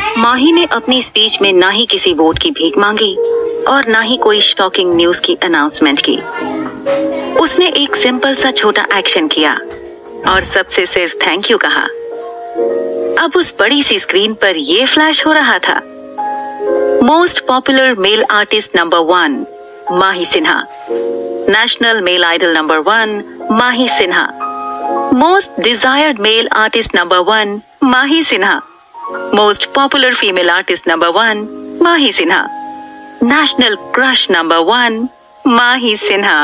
माही ने अपनी स्पीच में ना ही किसी वोट की भीख मांगी और ना ही कोई शॉकिंग न्यूज की अनाउंसमेंट की। उसने एक सिंपल सा छोटा एक्शन किया और सबसे सिर्फ थैंक यू कहा। अब उस बड़ी सी स्क्रीन पर ये फ्लैश हो रहा था, most popular male artist number 1 Mahi Sinha, national male idol number 1 Mahi Sinha, most desired male artist number 1 Mahi Sinha, most popular female artist number 1 Mahi Sinha, national crush number 1 Mahi Sinha.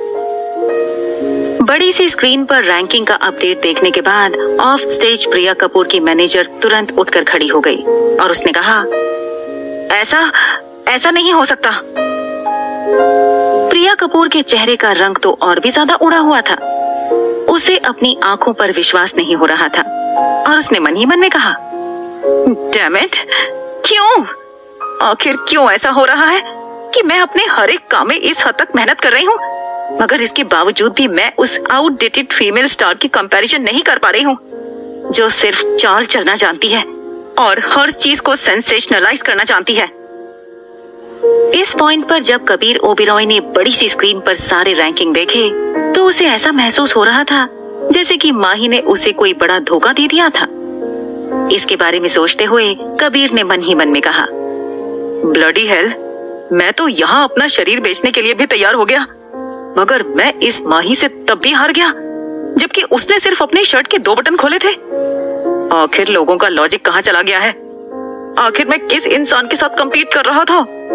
बड़ी सी स्क्रीन पर रैंकिंग का अपडेट देखने के बाद ऑफ स्टेज प्रिया कपूर की मैनेजर तुरंत उठकर खड़ी हो गई और उसने कहा, ऐसा नहीं हो सकता। प्रिया कपूर के चेहरे का रंग तो और भी ज्यादा उड़ा हुआ था। उसे अपनी आंखों पर विश्वास नहीं हो रहा था और उसने मन ही मन में कहा, डैम इट, क्यों? आखिर क्यों ऐसा हो रहा है कि मैं अपने हर एक काम में इस हद तक मेहनत कर रही हूँ, मगर इसके बावजूद भी मैं उस आउटडेटेड फीमेल स्टार की कंपैरिजन नहीं कर पा रही हूँ, जो सिर्फ चाल चलना जानती है और हर चीज को सेंसेशनलाइज करना जानती है। इस पॉइंट पर जब कबीर ओबेरॉय ने बड़ी सी स्क्रीन पर सारे रैंकिंग देखे तो उसे ऐसा महसूस हो रहा था जैसे कि माही ने उसे कोई बड़ा धोखा दे दिया था। इसके बारे में सोचते हुए कबीर ने मन ही मन में कहा, ब्लडी हेल, मैं तो यहाँ अपना शरीर बेचने के लिए भी तैयार हो गया, मगर मैं इस माही से तब भी हार गया जबकि उसने सिर्फ अपने शर्ट के 2 बटन खोले थे। आखिर लोगों का लॉजिक कहाँ चला गया है? आखिर मैं किस इंसान के साथ कंपीट कर रहा था?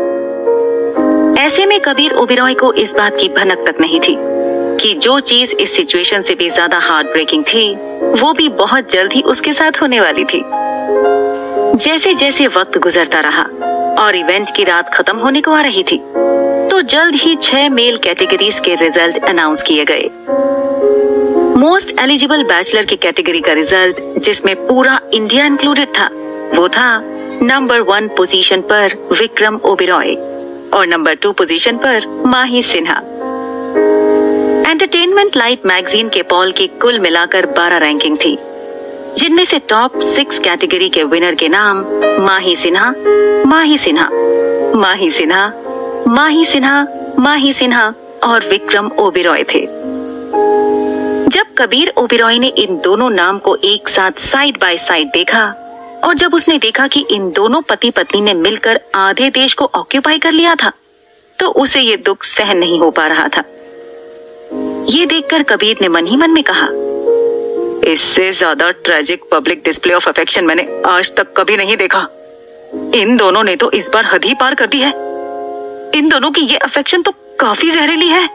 ऐसे में कबीर ओबेरॉय को इस बात की भनक तक नहीं थी कि जो चीज इस सिचुएशन से भी ज्यादा हार्ट ब्रेकिंग थी वो भी बहुत जल्द ही उसके साथ होने वाली थी। जैसे जैसे वक्त गुजरता रहा और इवेंट की रात खत्म होने को आ रही थी तो जल्द ही 6 मेल कैटेगरीज के रिजल्ट अनाउंस किए गए। मोस्ट एलिजिबल बैचलर की कैटेगरी का रिजल्ट, जिसमें पूरा इंडिया इंक्लूडेड था, वो था नंबर 1 पोजीशन पर विक्रम ओबेरॉय और नंबर 2 पोजीशन पर Mahi Sinha. Entertainment light magazine के पॉल की कुल मिलाकर 12 रैंकिंग थी, जिनमें से टॉप 6 कैटेगरी के विनर के नाम माही सिन्हा, माही सिन्हा, माही सिन्हा, माही सिन्हा, माही सिन्हा और विक्रम ओबेरॉय थे। जब कबीर ओबेरॉय ने इन दोनों नाम को एक साथ साइड बाय साइड देखा और जब उसने देखा कि इन दोनों पति पत्नी ने मिलकर आधे देश को ऑक्यूपाई कर लिया था तो उसे ये दुख सहन नहीं हो पा रहा था। ये देखकर कबीर ने मन ही मन में कहा, इससे ज्यादा tragic public display of affection मैंने आज तक कभी नहीं देखा। इन दोनों ने तो इस बार हद ही पार कर दी है। इन दोनों की ये अफेक्शन तो काफी जहरीली है।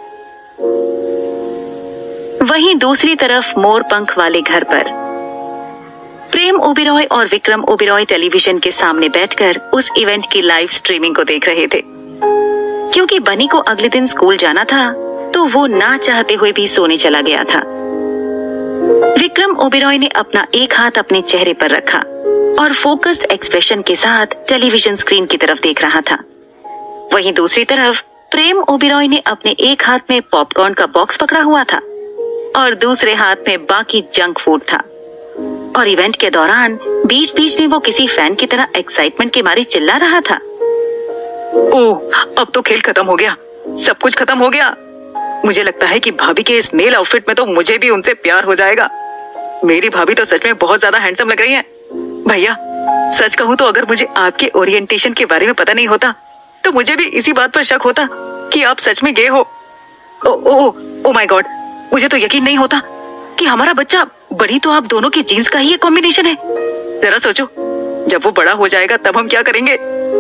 वहीं दूसरी तरफ मोर पंख वाले घर पर प्रेम ओबेरॉय और विक्रम ओबेरॉय टेलीविजन के सामने बैठकर उस इवेंट की लाइव स्ट्रीमिंग को देख रहे थे। क्योंकि बनी को अगले दिन स्कूल जाना था तो वो ना चाहते हुए भी सोने चला गया था। विक्रम ओबेरॉय ने अपना एक हाथ अपने चेहरे पर रखा और फोकस्ड एक्सप्रेशन के साथ टेलीविजन स्क्रीन की तरफ देख रहा था। वहीं दूसरी तरफ प्रेम ओबेरॉय ने अपने एक हाथ में पॉपकॉर्न का बॉक्स पकड़ा हुआ था और दूसरे हाथ में बाकी जंक फूड था। और इवेंट के दौरान बीच बीच में वो किसी फैन की तरह एक्साइटमेंट के मारे चिल्ला रहा था, ओह, अब तो खेल खत्म हो गया, सब कुछ खत्म हो गया। मुझे लगता है कि भाभी के इस मेल आउटफिट में तो मुझे भी उनसे प्यार हो जाएगा। मेरी भाभी तो सच में बहुत ज्यादा हैंडसम लग रही हैं। भैया, सच कहूँ तो अगर मुझे आपके ओरिएंटेशन के बारे में पता नहीं होता तो मुझे भी इसी बात पर शक होता कि आप सच में गे हो। ओ माय गॉड, मुझे तो यकीन नहीं होता कि हमारा बच्चा बड़ी तो आप दोनों की जीन्स का ही एक कॉम्बिनेशन है। जरा सोचो, जब वो बड़ा हो जाएगा तब हम क्या करेंगे।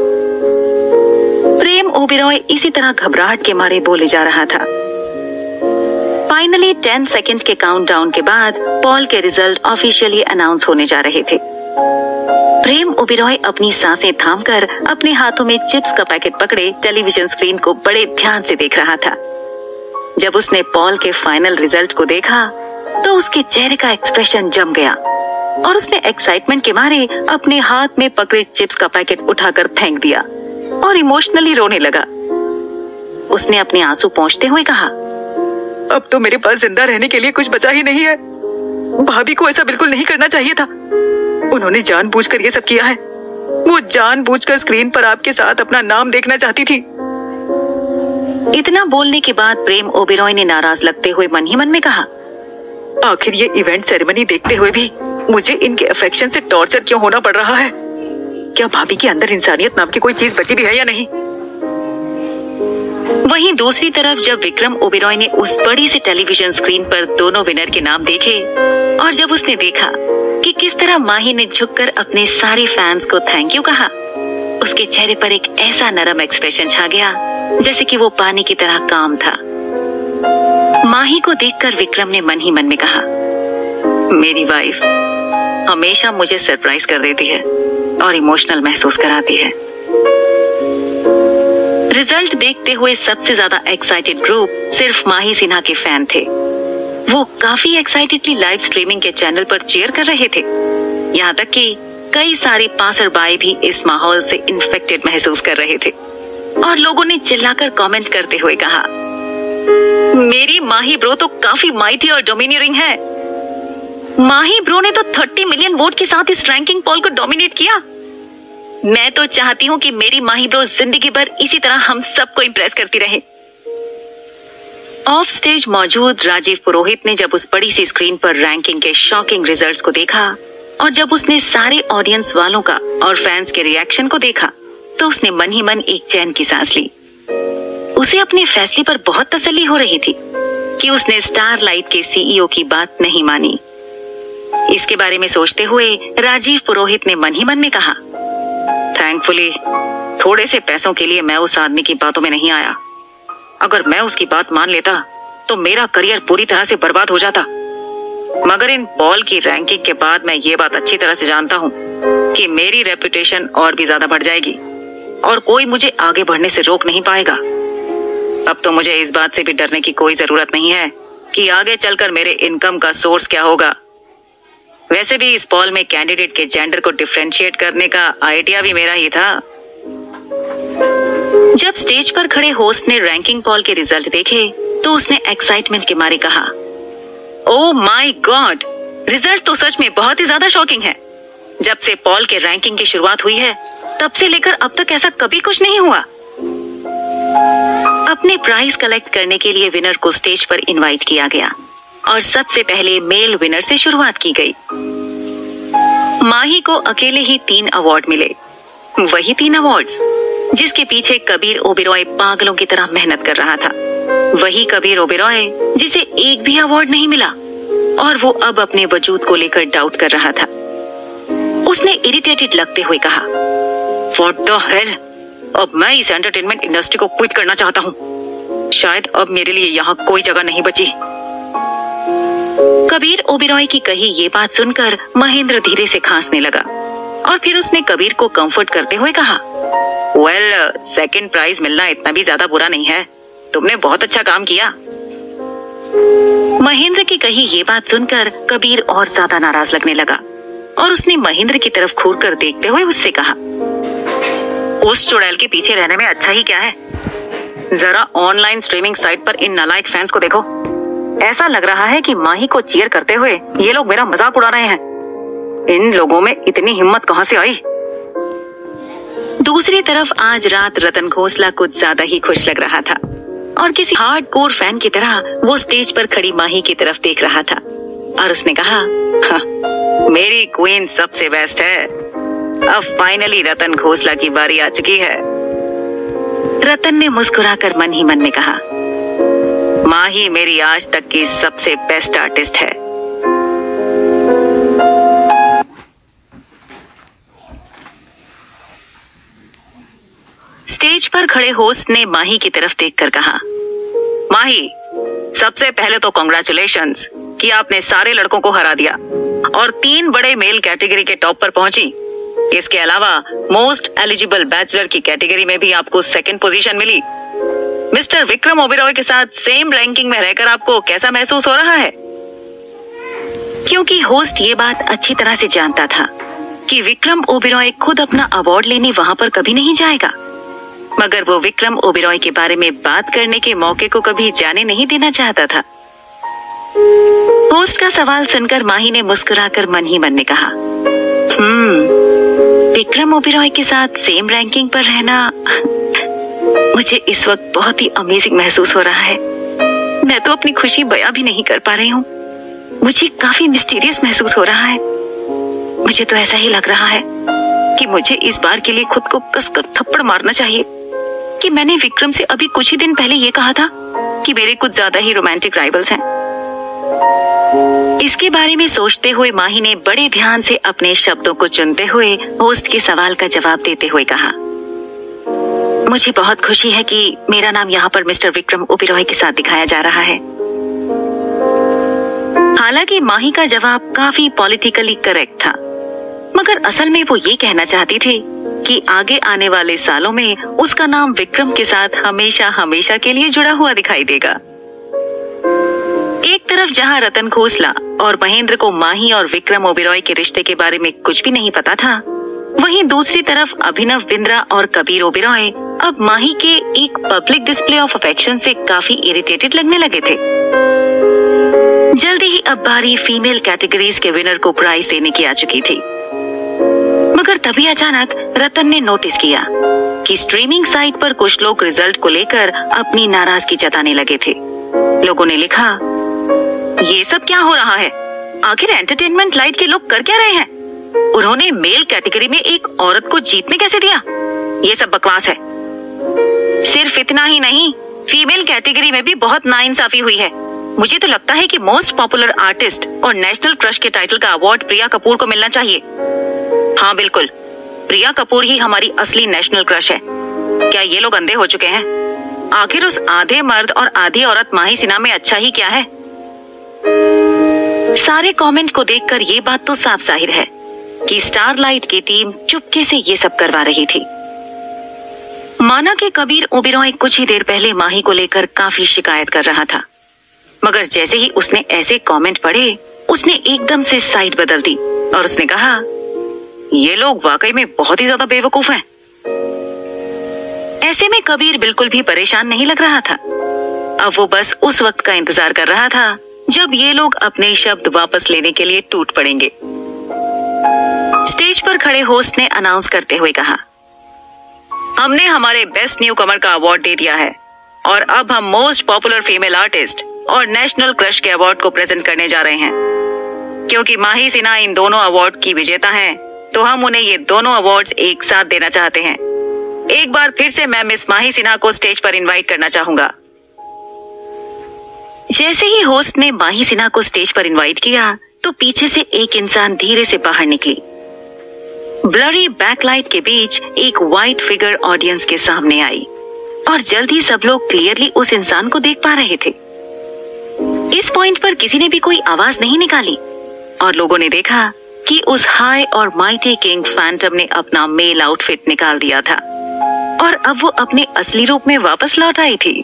प्रेम ओबेरॉय इसी तरह घबराहट के मारे बोले जा रहा था। फाइनली 10 सेकंड के काउंटडाउन के बाद पॉल के रिजल्ट ऑफिशियली अनाउंस होने जा रहे थे। प्रेम ओबेरॉय अपनी सांसें थामकर अपने हाथों में चिप्स का पैकेट पकड़े टेलीविजन स्क्रीन को बड़े ध्यान से देख रहा था। जब उसने पॉल के फाइनल रिजल्ट को देखा तो उसके चेहरे का एक्सप्रेशन जम गया और उसने एक्साइटमेंट के मारे अपने हाथ में पकड़े चिप्स का पैकेट उठाकर फेंक दिया और इमोशनली रोने लगा। उसने अपने आंसू पोंछते हुए कहा, अब तो मेरे पास जिंदा रहने के लिए कुछ बचा ही नहीं है। भाभी को ऐसा बिल्कुल नहीं करना चाहिए था। उन्होंने जानबूझकर ये सब किया है। वो जानबूझकर स्क्रीन पर आपके साथ अपना नाम देखना चाहती थी। इतना बोलने के बाद प्रेम ओबेरॉय ने नाराज लगते हुए मन ही मन में कहा, आखिर ये इवेंट सेरेमनी देखते हुए भी मुझे इनके अफेक्शन से टॉर्चर क्यों होना पड़ रहा है? क्या भाभी के अंदर इंसानियत नाम की कोई चीज बची भी है या नहीं? वहीं दूसरी तरफ जब विक्रम ओबेरॉय ने उस बड़ी सी टेलीविजन स्क्रीन पर दोनों विनर के नाम देखे और जब उसने देखा कि किस तरह माही ने झुककर अपने सारे फैंस को थैंक यू कहा, उसके चेहरे पर एक ऐसा नरम एक्सप्रेशन छा गया जैसे कि वो पानी की तरह काम था। माही को देखकर विक्रम ने मन ही मन में कहा, मेरी वाइफ हमेशा मुझे सरप्राइज कर देती है और इमोशनल महसूस कराती है। रिजल्ट देखते हुए सबसे ज्यादा एक्साइटेड ग्रुप सिर्फ माही सिन्हा के फैन थे। वो काफी एक्साइटेडली लाइव स्ट्रीमिंग के चैनल पर चीयर कर रहे थे। यहाँ तक कि कई सारे पासरबाई भी इस माहौल से इन्फेक्टेड महसूस कर रहे थे और लोगों ने चिल्लाकर कमेंट करते हुए कहा, मेरी माही ब्रो तो काफी माइटी और डोमिनियरिंग है। माही ब्रो ने तो 30 मिलियन वोट के साथ इस रैंकिंग पोल को डोमिनेट किया। मैं तो चाहती हूँ कि मेरी माही ब्रो जिंदगी भर इसी तरह हम सबको इम्प्रेस करती रहे। ऑफ स्टेज मौजूद राजीव पुरोहित ने जब उस बड़ी सी स्क्रीन पर रैंकिंग के शॉकिंग रिजल्ट्स को देखा और जब उसने सारे ऑडियंस वालों का और फैंस के रिएक्शन को देखा तो उसने मन ही मन एक चैन की सांस ली। उसे अपने फैसले पर बहुत तसल्ली हो रही थी कि उसने स्टारलाइट के सीईओ की बात नहीं मानी। इसके बारे में सोचते हुए राजीव पुरोहित ने मन ही मन में कहा, थैंकफुली थोड़े से पैसों के लिए मैं उस आदमी की बातों में नहीं आया। अगर मैं उसकी बात मान लेता तो मेरा करियर पूरी तरह से बर्बाद हो जाता। मगर इन पॉल की रैंकिंग के बाद मैं ये बात अच्छी तरह से जानता हूँ कि मेरी रेपुटेशन और भी ज्यादा बढ़ जाएगी और कोई मुझे आगे बढ़ने से रोक नहीं पाएगा। अब तो मुझे इस बात से भी डरने की कोई जरूरत नहीं है कि आगे चलकर मेरे इनकम का सोर्स क्या होगा। वैसे भी इस पॉल में कैंडिडेट के जेंडर को डिफरेंशिएट करने का आइडिया भी मेरा ही था। जब स्टेज पर खड़े होस्ट ने रैंकिंग पॉल के रिजल्ट देखे तो उसने एक्साइटमेंट के मारे कहा, ओह माय गॉड, रिजल्ट तो सच में बहुत ही ज्यादा शॉकिंग है। जब से पॉल के रैंकिंग की शुरुआत हुई है तब से लेकर अब तक ऐसा कभी कुछ नहीं हुआ। अपने प्राइज कलेक्ट करने के लिए विनर को स्टेज पर इनवाइट किया गया और सबसे पहले मेल विनर से शुरुआत की गई। माही को अकेले ही 3 अवार्ड मिले, वही 3 अवार्ड्स जिसके पीछे कबीर ओबेरॉय पागलों की तरह मेहनत कर रहा था। वही कबीर ओबेरॉय जिसे एक भी अवार्ड नहीं मिला और वो अब अपने वजूद को लेकर डाउट कर रहा था। उसने इरिटेटेड लगते हुए कहा, व्हाट द हेल, अब मैं इस एंटरटेनमेंट इंडस्ट्री को क्विट करना चाहता हूँ। शायद अब मेरे लिए यहाँ कोई जगह नहीं बची। कबीर ओबेरॉय की कही ये बात सुनकर महेंद्र धीरे से खांसने लगा और फिर उसने कबीर को कंफर्ट करते हुए कहा, वेल, सेकंड प्राइज मिलना इतना भी ज्यादा बुरा नहीं है। तुमने बहुत अच्छा काम किया। महेंद्र की कही ये बात सुनकर कबीर और ज्यादा नाराज लगने लगा और उसने महेंद्र की तरफ घूर कर देखते हुए उससे कहा, उस चुड़ैल के पीछे रहने में अच्छा ही क्या है। जरा ऑनलाइन स्ट्रीमिंग साइट पर इन नालायक फैंस को देखो। ऐसा लग रहा है कि माही को चीयर करते हुए ये लोग मेरा मजाक उड़ा रहे हैं। इन लोगों में इतनी हिम्मत कहां से आई। दूसरी तरफ आज रात रतन खोसला कुछ ज्यादा ही खुश लग रहा था और किसी हार्डकोर फैन की तरह वो स्टेज पर खड़ी माही की तरफ देख रहा था और उसने कहा, हाँ, मेरी क्वीन सबसे बेस्ट है। अब फाइनली रतन खोसला की बारी आ चुकी है। रतन ने मुस्कुराकर मन ही मन में कहा, माही मेरी आज तक की सबसे बेस्ट आर्टिस्ट है। स्टेज पर खड़े होस्ट ने माही की तरफ देखकर कहा, माही, सबसे पहले तो कांग्रेचुलेशंस कि आपने सारे लड़कों को हरा दिया और 3 बड़े मेल कैटेगरी के टॉप पर पहुंची। इसके अलावा मोस्ट एलिजिबल बैचलर की कैटेगरी में भी आपको 2nd पोजीशन मिली। मिस्टर विक्रम ओबेरॉय के साथ सेम रैंकिंग में रहकर आपको कैसा महसूस हो रहा है? क्योंकि होस्ट ये बात अच्छी तरह से जानता था कि विक्रम ओबेरॉय खुद अपना अवार्ड लेने वहां पर कभी नहीं जाएगा, मगर वो विक्रम ओबेरॉय के बारे में बात करने के मौके को कभी जाने नहीं देना चाहता था। होस्ट का सवाल सुनकर माही ने मुस्कुराकर मन ही मन में कहा, विक्रम ओबेरॉय के साथ सेम रैंकिंग पर रहना मुझे इस वक्त बहुत ही अमेजिंग महसूस हो रहा है। मैं तो अपनी खुशी बयां भी नहीं कर पा रही हूँ। मुझे काफी मिस्टीरियस महसूस हो रहा है। मुझे तो ऐसा ही लग रहा है कि मुझे इस बार के लिए खुद को कसकर थप्पड़ मारना चाहिए कि मैंने विक्रम से अभी कुछ ही दिन पहले ये कहा था कि मेरे कुछ ज्यादा ही रोमांटिक राइवल्स हैं। इसके बारे में सोचते हुए माही ने बड़े ध्यान से अपने शब्दों को चुनते हुए होस्ट के सवाल का जवाब देते हुए कहा, मुझे बहुत खुशी है कि मेरा नाम यहाँ पर मिस्टर विक्रम ओबेरॉय के साथ दिखाया जा रहा है। हालांकि माही का जवाब काफी पॉलिटिकली करेक्ट था, मगर असल में वो ये कहना चाहती थी कि आगे आने वाले सालों में उसका नाम विक्रम के साथ हमेशा हमेशा के लिए जुड़ा हुआ दिखाई देगा। एक तरफ जहां रतन खोसला और महेंद्र को माही और विक्रम ओबेरॉय के रिश्ते के बारे में कुछ भी नहीं पता था, वहीं दूसरी तरफ अभिनव बिंद्रा और कबीर ओबेरॉय अब माही के एक पब्लिक डिस्प्ले ऑफ अफेक्शन से काफी इरिटेटेड लगने लगे थे। जल्दी ही अब बारी फीमेल कैटेगरीज के विनर को प्राइज देने की आ चुकी थी, मगर तभी अचानक रतन ने नोटिस किया कि स्ट्रीमिंग साइट पर कुछ लोग रिजल्ट को लेकर अपनी नाराजगी जताने लगे थे। लोगों ने लिखा, ये सब क्या हो रहा है? आखिर एंटरटेनमेंट लाइट के लोग कर क्या रहे हैं? उन्होंने मेल कैटेगरी में एक औरत को जीतने कैसे दिया? ये सब बकवास है। सिर्फ इतना ही नहीं, फीमेल कैटेगरी में भी बहुत नाइंसाफी हुई है। मुझे तो लगता है कि मोस्ट पॉपुलर आर्टिस्ट और नेशनल क्रश के टाइटल का अवार्ड प्रिया कपूर को मिलना चाहिए। हाँ बिल्कुल, प्रिया कपूर ही हमारी असली नेशनल क्रश है। क्या ये लोग अंधे हो चुके हैं? आखिर उस आधे मर्द और आधी औरत माही सिन्हा में अच्छा ही क्या है? सारे कमेंट को देखकर ये बात तो साफ जाहिर है कि स्टारलाइट की टीम चुपके से ये सब करवा रही थी। माना कि कबीर ओबेरॉय कुछ ही देर पहले माही को लेकर काफी शिकायत कर रहा था, मगर जैसे ही उसने ऐसे कमेंट पढ़े, उसने एकदम से साइड बदल दी और उसने कहा, ये लोग वाकई में बहुत ही ज्यादा बेवकूफ हैं। ऐसे में कबीर बिल्कुल भी परेशान नहीं लग रहा था। अब वो बस उस वक्त का इंतजार कर रहा था जब ये लोग अपने शब्द वापस लेने के लिए टूट पड़ेंगे। स्टेज पर खड़े होस्ट ने अनाउंस करते हुए कहा, हमने हमारे बेस्ट न्यू कमर का अवार्ड दे दिया है और अब हम मोस्ट पॉपुलर फीमेल आर्टिस्ट और नेशनल क्रश के अवार्ड को प्रेजेंट करने जा रहे हैं। क्योंकि माही सिन्हा इन दोनों अवार्ड की विजेता हैं, तो हम उन्हें ये दोनों अवार्ड्स एक साथ देना चाहते हैं। एक बार फिर से मैं मिस माही सिन्हा को स्टेज पर इनवाइट करना चाहूंगा। जैसे ही होस्ट ने माही सिन्हा को स्टेज पर इनवाइट किया, तो पीछे से एक इंसान धीरे से बाहर निकली। ब्लरी बैकलाइट के बीच एक व्हाइट फिगर ऑडियंस के सामने आई और जल्द ही सब लोग क्लियरली उस इंसान को देख पा रहे थे। इस पॉइंट पर किसी ने भी कोई आवाज नहीं निकाली और लोगों ने देखा कि उस हाई और माइटी किंग फैंटम ने अपना मेल आउटफिट निकाल दिया था और अब वो अपने असली रूप में वापस लौट आई थी।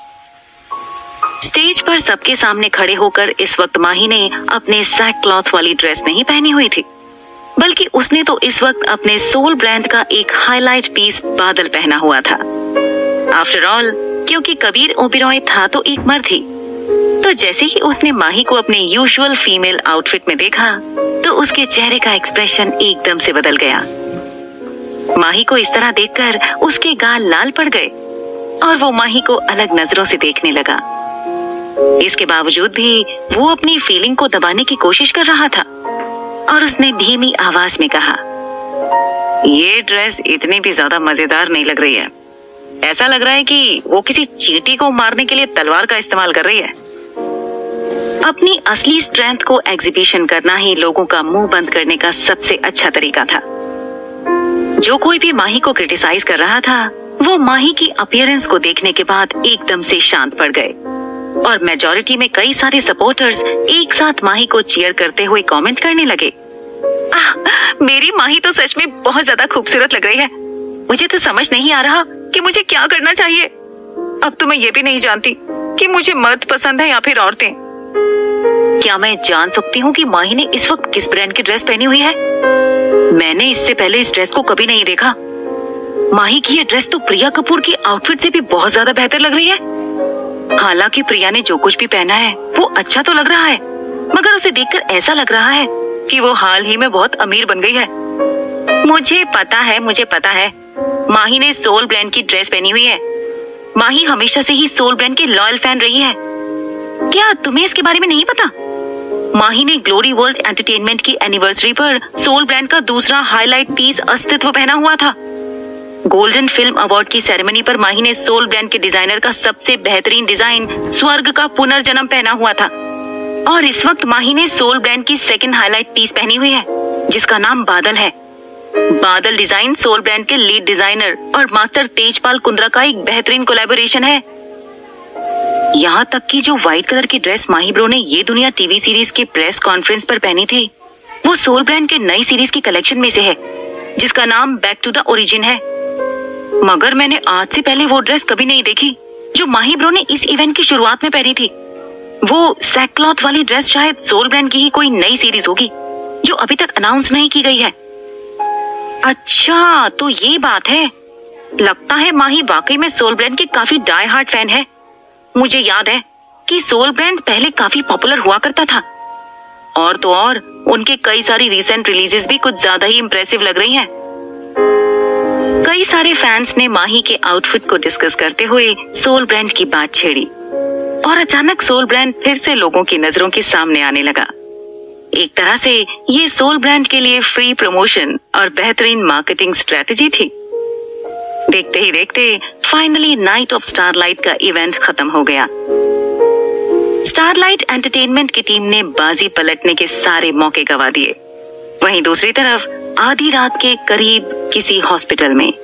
स्टेज पर सबके सामने खड़े होकर इस वक्त माही ने अपने सैक क्लॉथ वाली ड्रेस नहीं पहनी हुई थी, बल्कि उसने तो इस वक्त अपने सोल ब्रांड का एक हाईलाइट पीस बादल पहना हुआ था। आफ्टर ऑल, क्योंकि कबीर ओबेरॉय था तो एक मर्द ही, तो जैसे ही उसने माही को अपने यूजुअल फीमेल आउटफिट में देखा, तो उसके चेहरे का एक्सप्रेशन एकदम से बदल गया। माही को इस तरह देखकर उसके गाल लाल पड़ गए और वो माही को अलग नजरों से देखने लगा। इसके बावजूद भी वो अपनी फीलिंग को दबाने की कोशिश कर रहा था और उसने धीमी आवाज में कहा, ये ड्रेस इतनी भी ज्यादा मजेदार नहीं लग रही है। ऐसा लग रहा है कि वो किसी चींटी को मारने के लिए तलवार का इस्तेमाल कर रही है। अपनी असली स्ट्रेंथ को एग्जीबिशन करना ही लोगों का मुंह बंद करने का सबसे अच्छा तरीका था। जो कोई भी माही को क्रिटिसाइज कर रहा था, वो माही की अपीयरेंस को देखने के बाद एकदम से शांत पड़ गए और मेजॉरिटी में कई सारे सपोर्टर्स एक साथ माही को चीयर करते हुए कमेंट करने लगे, मेरी माही तो सच में बहुत ज्यादा खूबसूरत लग रही है। मुझे तो समझ नहीं आ रहा कि मुझे क्या करना चाहिए। अब तो मैं ये भी नहीं जानती कि मुझे मर्द पसंद है या फिर औरतें। क्या मैं जान सकती हूँ कि माही ने इस वक्त किस ब्रांड की ड्रेस पहनी हुई है? मैंने इससे पहले इस ड्रेस को कभी नहीं देखा। माही की ये ड्रेस तो प्रिया कपूर की आउटफिट से भी बहुत ज्यादा बेहतर लग रही है। हालांकि प्रिया ने जो कुछ भी पहना है वो अच्छा तो लग रहा है, मगर उसे देखकर ऐसा लग रहा है कि वो हाल ही में बहुत अमीर बन गई है। मुझे पता है। माही ने सोल ब्रांड की ड्रेस पहनी हुई है। माही हमेशा से ही सोल ब्रांड की लॉयल फैन रही है। क्या तुम्हें इसके बारे में नहीं पता? माही ने ग्लोरी वर्ल्ड एंटरटेनमेंट की एनिवर्सरी पर सोल ब्रांड का दूसरा हाईलाइट पीस अस्तित्व पहना हुआ था। गोल्डन फिल्म अवार्ड की सेरेमनी पर माही ने सोल ब्रांड के डिजाइनर का सबसे बेहतरीन डिजाइन स्वर्ग का पुनर्जन्म पहना हुआ था। और इस वक्त माही ने सोल ब्रांड की सेकंड हाईलाइट पीस पहनी हुई है, जिसका नाम बादल है। बादल डिजाइन सोल ब्रांड के लीड डिजाइनर और मास्टर तेजपाल कुंद्रा का एक बेहतरीन कोलैबोरेशन है। यहाँ तक कि जो व्हाइट कलर की ड्रेस माही ब्रो ने ये दुनिया टीवी सीरीज के प्रेस कॉन्फ्रेंस पर पहनी थी, वो सोल ब्रांड के नई सीरीज की कलेक्शन में से है, जिसका नाम बैक टू द ओरिजिन है। मगर मैंने आज से पहले वो ड्रेस कभी नहीं देखी जो माही ब्रो ने इस इवेंट की शुरुआत में पहनी थी। वो सैकक्लॉथ वाली ड्रेस शायद सोल ब्रांड की ही कोई नई सीरीज होगी जो अभी तक अनाउंस नहीं की गई है। अच्छा, तो ये बात है। लगता है माही वाकई में सोल ब्रांड की काफी डाई हार्ट फैन है। मुझे याद है कि सोल ब्रांड पहले काफी पॉपुलर हुआ करता था, और तो और उनके कई सारी रीसेंट रिलीजेस भी कुछ ज्यादा ही इंप्रेसिव लग रही हैं। कई सारे फैंस ने माही के आउटफिट को डिस्कस करते हुए सोल ब्रांड की बात छेड़ी, और अचानक सोल ब्रांड फिर से लोगों की नजरों के सामने आने लगा। एक तरह से ये सोल ब्रांड के लिए फ्री प्रमोशन और बेहतरीन मार्केटिंग स्ट्रेटजी थी। देखते ही देखते फाइनली नाइट ऑफ स्टारलाइट का इवेंट खत्म हो गया। स्टारलाइट एंटरटेनमेंट की टीम ने बाजी पलटने के सारे मौके गवा दिए। वहीं दूसरी तरफ आधी रात के करीब किसी हॉस्पिटल में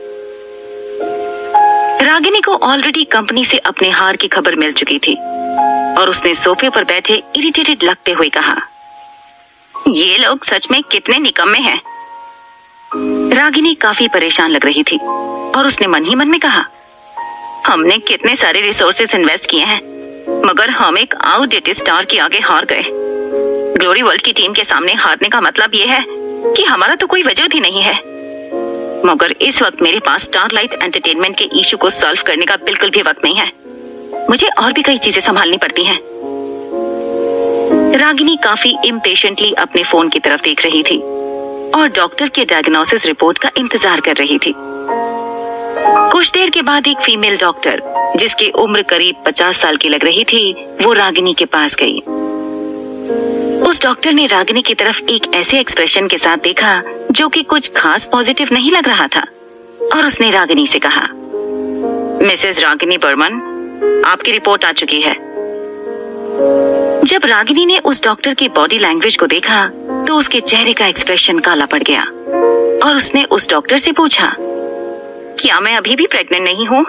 रागिनी को ऑलरेडी कंपनी से अपने हार की खबर मिल चुकी थी, और उसने सोफे पर बैठे इरिटेटेड लगते हुए कहा, ये लोग सच में कितने निकम्मे हैं। रागिनी काफी परेशान लग रही थी, और उसने मन ही मन में कहा, हमने कितने सारे रिसोर्सेज इन्वेस्ट किए हैं, मगर हम एक आउटडेटेड स्टार के आगे हार गए। ग्लोरी वर्ल्ड की टीम के सामने हारने का मतलब ये है कि हमारा तो कोई वजूद ही नहीं है। मगर इस वक्त मेरे पास स्टारलाइट एंटरटेनमेंट के इशू को सॉल्व करने का बिल्कुल भी वक्त नहीं है। मुझे और भी कई चीजें संभालनी पड़ती हैं। रागिनी काफी इम्पेशेंटली अपने फोन की तरफ देख रही थी और डॉक्टर के डायग्नोसिस रिपोर्ट का इंतजार कर रही थी। कुछ देर के बाद एक फीमेल डॉक्टर, जिसकी उम्र करीब 50 साल की लग रही थी, वो रागिनी के पास गई। उस डॉक्टर ने रागिनी की तरफ एक ऐसे एक्सप्रेशन के साथ देखा जो कि कुछ खास पॉजिटिव नहीं लग रहा था, और उसने रागिनी से कहा, मिसेस रागिनी बर्मन, आपकी रिपोर्ट आ चुकी है। जब रागिनी ने उस डॉक्टर की बॉडी लैंग्वेज को देखा तो उसके चेहरे का एक्सप्रेशन काला पड़ गया, और उसने उस डॉक्टर से पूछा, क्या मैं अभी भी प्रेग्नेंट नहीं हूँ?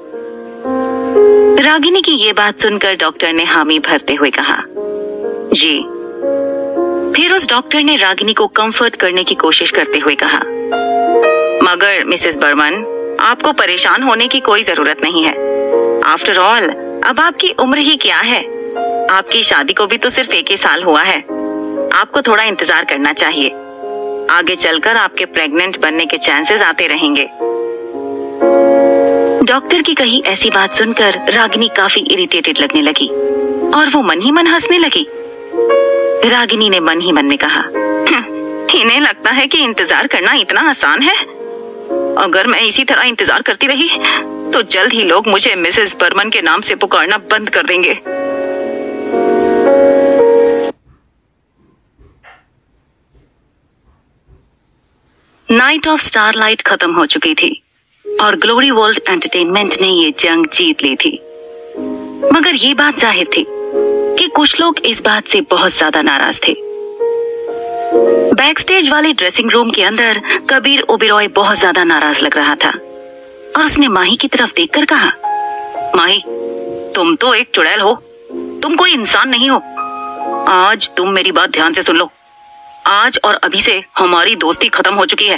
रागिनी की ये बात सुनकर डॉक्टर ने हामी भरते हुए कहा, जी। फिर उस डॉक्टर ने रागिनी को कंफर्ट करने की कोशिश करते हुए कहा, मगर मिसेस बर्मन, आपको परेशान होने की कोई जरूरत नहीं है। आफ्टर ऑल, अब आपकी उम्र ही क्या है? आपकी शादी को भी तो सिर्फ 1 ही साल हुआ है। आपको थोड़ा इंतजार करना चाहिए। आगे चलकर आपके प्रेग्नेंट बनने के चांसेस आते रहेंगे। डॉक्टर की कही ऐसी बात सुनकर रागिनी काफी इरिटेटेड लगने लगी, और वो मन ही मन हंसने लगी। रागिनी ने मन ही मन में कहा, इन्हें लगता है कि इंतजार करना इतना आसान है। अगर मैं इसी तरह इंतजार करती रही तो जल्द ही लोग मुझे मिसेस बर्मन के नाम से पुकारना बंद कर देंगे। नाइट ऑफ स्टारलाइट खत्म हो चुकी थी और ग्लोरी वर्ल्ड एंटरटेनमेंट ने ये जंग जीत ली थी। मगर ये बात जाहिर थी कि कुछ लोग इस बात से बहुत ज्यादा नाराज थे। बैकस्टेज वाले ड्रेसिंग रूम के अंदर कबीर ओबेरॉय बहुत ज्यादा नाराज लग रहा था, और उसने माही की तरफ देखकर कहा, माही, तुम तो एक चुड़ैल हो, तुम कोई इंसान नहीं हो। आज तुम मेरी बात ध्यान से सुन लो। आज और अभी से हमारी दोस्ती खत्म हो चुकी है।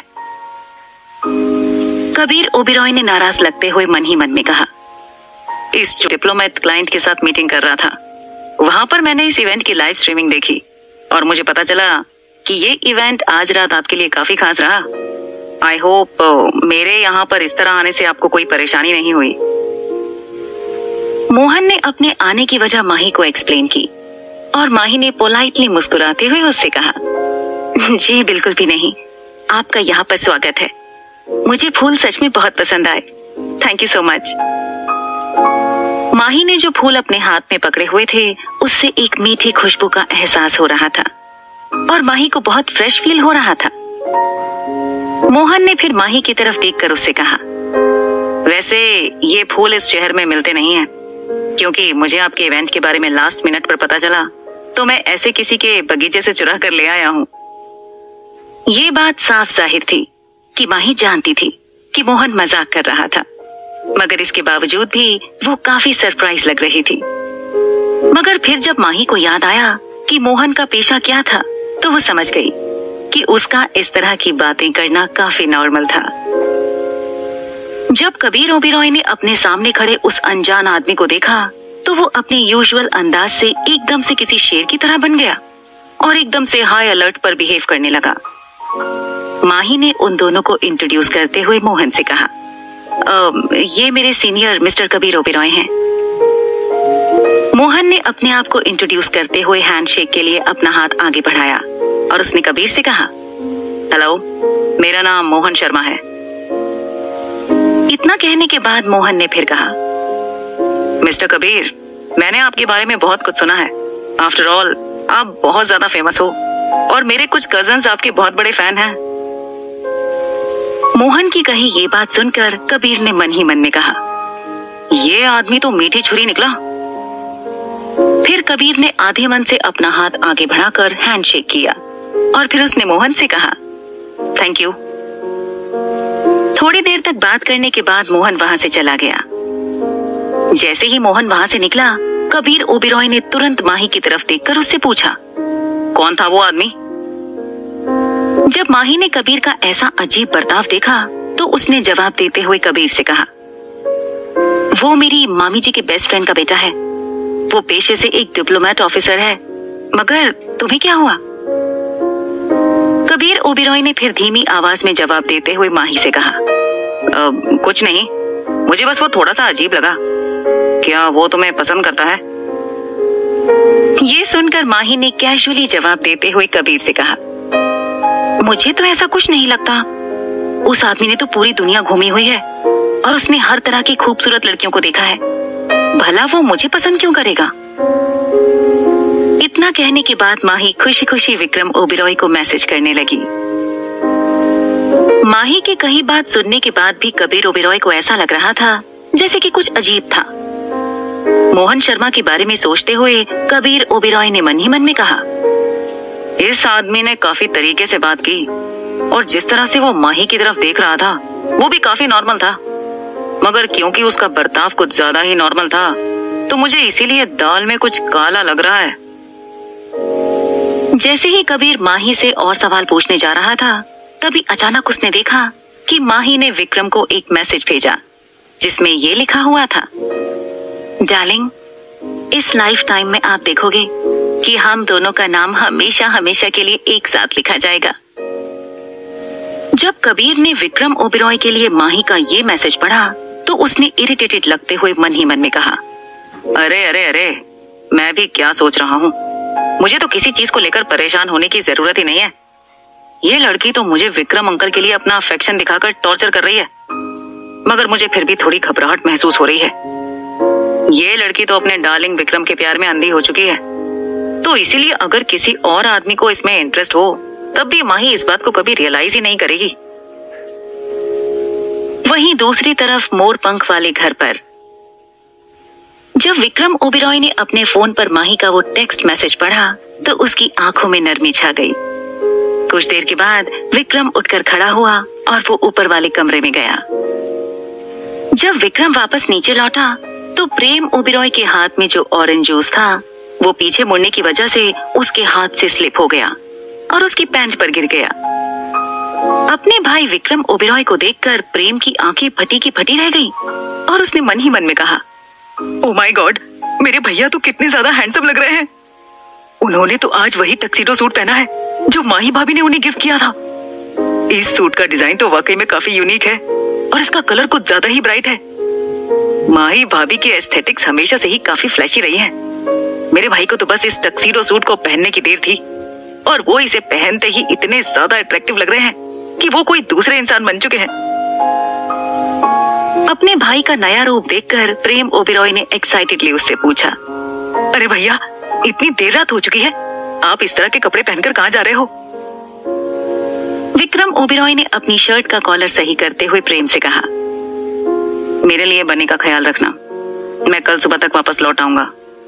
कबीर ओबेरॉय ने नाराज लगते हुए मन ही मन में कहा, इस डिप्लोमेट क्लाइंट के साथ मीटिंग कर रहा था, वहां पर मैंने इस इवेंट की लाइव स्ट्रीमिंग देखी और मुझे पता चला कि ये इवेंट आज रात आपके लिए काफी खास रहा। आई होप मेरे यहाँ पर इस तरह आने से आपको कोई परेशानी नहीं हुई। मोहन ने अपने आने की वजह माही को एक्सप्लेन की, और माही ने पोलाइटली मुस्कुराते हुए उससे कहा, जी बिल्कुल भी नहीं, आपका यहाँ पर स्वागत है। मुझे फूल सच में बहुत पसंद आए। Thank you so much. Mahi ने जो फूल अपने हाथ में पकड़े हुए थे उससे एक मीठी खुशबू का एहसास हो रहा था और माही को बहुत फ्रेश फील हो रहा था। मोहन ने फिर माही की तरफ देखकर उससे कहा, वैसे ये फूल इस शहर में मिलते नहीं हैं, क्योंकि मुझे आपके इवेंट के बारे में लास्ट मिनट पर पता चला तो मैं ऐसे किसी के बगीचे से चुरा कर ले आया हूँ। ये बात साफ जाहिर थी कि माही जानती थी कि मोहन मजाक कर रहा था, मगर इसके बावजूद भी वो काफी सरप्राइज लग रही थी। मगर फिर जब माही को याद आया कि मोहन का पेशा क्या था तो वो समझ गई कि उसका इस तरह की बातें करना काफी नॉर्मल था। जब कबीर ओबेरॉय ने अपने सामने खड़े उस अनजान आदमी को देखा तो वो अपने यूजुअल अंदाज से एकदम से किसी शेर की तरह बन गया और एकदम से हाई अलर्ट पर बिहेव करने लगा। माही ने उन दोनों को इंट्रोड्यूस करते हुए मोहन से कहा, ये मेरे सीनियर मिस्टर कबीर ओबेरॉय हैं। मोहन ने अपने आप को इंट्रोड्यूस करते हुए हैंडशेक के लिए अपना हाथ आगे बढ़ाया और उसने कबीर से कहा, हेलो, मेरा नाम मोहन शर्मा है। इतना कहने के बाद मोहन ने फिर कहा, मिस्टर कबीर, मैंने आपके बारे में बहुत कुछ सुना है। आफ्टर ऑल आप बहुत ज्यादा फेमस हो और मेरे कुछ कजन्स आपके बहुत बड़े फैन हैं। मोहन की कही ये बात सुनकर कबीर ने मन ही मन में कहा, ये आदमी तो मीठी छुरी निकला। फिर कबीर ने आधे मन से अपना हाथ आगे बढ़ाकर हैंडशेक किया और फिर उसने मोहन से कहा, थैंक यू। थोड़ी देर तक बात करने के बाद मोहन वहां से चला गया। जैसे ही मोहन वहां से निकला, कबीर ओबेरॉय ने तुरंत माही की तरफ देखकर उससे पूछा, कौन था वो आदमी? जब माही ने कबीर का ऐसा अजीब बर्ताव देखा तो उसने जवाब देते हुए कबीर से कहा, वो मेरी मामी जी के बेस्ट फ्रेंड का बेटा है। वो पेशे से एक डिप्लोमेट ऑफिसर है। मगर तुम्हें क्या हुआ? कबीर ओबेरॉय ने फिर धीमी आवाज में जवाब देते हुए माही से कहा, कुछ नहीं, मुझे बस वो थोड़ा सा अजीब लगा। क्या वो तुम्हें पसंद करता है? ये सुनकर माही ने कैजुअली जवाब देते हुए कबीर से कहा, मुझे तो ऐसा कुछ नहीं लगता। उस आदमी ने तो पूरी दुनिया घूमी हुई है और उसने हर तरह की खूबसूरत लड़कियों को देखा है। भला वो मुझे पसंद क्यों करेगा? इतना कहने के बाद माही खुशी खुशी विक्रम ओबेरॉय को मैसेज करने लगी। माही की कही बात सुनने के बाद भी कबीर ओबेरॉय को ऐसा लग रहा था जैसे कि कुछ अजीब था। मोहन शर्मा के बारे में सोचते हुए कबीर ओबेरॉय ने मन ही मन में कहा, इस आदमी ने काफी तरीके से बात की और जिस तरह से वो माही की तरफ देख रहा था वो भी काफी नॉर्मल था, मगर क्योंकि उसका बर्ताव कुछ ज्यादा ही नॉर्मल था तो मुझे इसीलिए दाल में कुछ काला लग रहा है। जैसे ही कबीर माही से और सवाल पूछने जा रहा था तभी अचानक उसने देखा कि माही ने विक्रम को एक मैसेज भेजा जिसमें ये लिखा हुआ था, डार्लिंग, इस लाइफ टाइम में आप देखोगे कि हम दोनों का नाम हमेशा हमेशा के लिए एक साथ लिखा जाएगा। जब कबीर ने विक्रम ओबेरॉय के लिए माही का ये मैसेज पढ़ा तो उसने इरिटेटेड लगते हुए मन ही मन में कहा, अरे अरे अरे, मैं भी क्या सोच रहा हूँ। मुझे तो किसी चीज को लेकर परेशान होने की जरूरत ही नहीं है। ये लड़की तो मुझे विक्रम अंकल के लिए अपना अफेक्शन दिखाकर टॉर्चर कर रही है, मगर मुझे फिर भी थोड़ी घबराहट महसूस हो रही है। ये लड़की तो अपने डार्लिंग विक्रम के प्यार में अंधी हो चुकी है, तो इसीलिए अगर किसी और आदमी को इसमें इंटरेस्ट हो तब भी माही इस बात को कभी रियलाइज ही नहीं करेगी। वहीं दूसरी तरफ मोर पंख वाले घर पर जब विक्रम ओबेरॉय ने अपने फोन पर माही का वो टेक्स्ट मैसेज पढ़ा तो उसकी आंखों में नरमी छा गई। कुछ देर के बाद विक्रम उठकर खड़ा हुआ और वो ऊपर वाले कमरे में गया। जब विक्रम वापस नीचे लौटा तो प्रेम ओबेरॉय के हाथ में जो ऑरेंज जूस था वो पीछे मुड़ने की वजह से उसके हाथ से स्लिप हो गया और उसकी पैंट पर गिर गया। अपने भाई विक्रम ओबेरॉय को देखकर प्रेम की आंखें फटी की फटी रह गईं और उसने मन ही मन में कहा, ओ माय गॉड, मेरे भैया तो कितने ज्यादा हैंडसम लग रहे हैं। उन्होंने तो आज वही टक्सीडो सूट पहना है जो माही भाभी ने उन्हें गिफ्ट किया था। इस सूट का डिजाइन तो वाकई में काफी यूनिक है और इसका कलर कुछ ज्यादा ही ब्राइट है। माही भाभी की एस्थेटिक्स हमेशा से ही काफी फ्लैशी रही है। मेरे भाई को तो बस इस टक्सीडो सूट को पहनने की देर थी और वो इसे पहनते ही इतने ज्यादा अट्रैक्टिव लग रहे हैं कि वो कोई दूसरे इंसान बन चुके हैं। अपने भाई का नया रूप देखकर प्रेम ओबेरॉय ने एक्साइटेडली उससे पूछा, अरे भैया, इतनी देर रात हो चुकी है, आप इस तरह के कपड़े पहनकर कहाँ जा रहे हो? विक्रम ओबेरॉय ने अपनी शर्ट का कॉलर सही करते हुए प्रेम से कहा, मेरे लिए बनी का ख्याल रखना, मैं कल सुबह तक वापस लौट आऊंगा।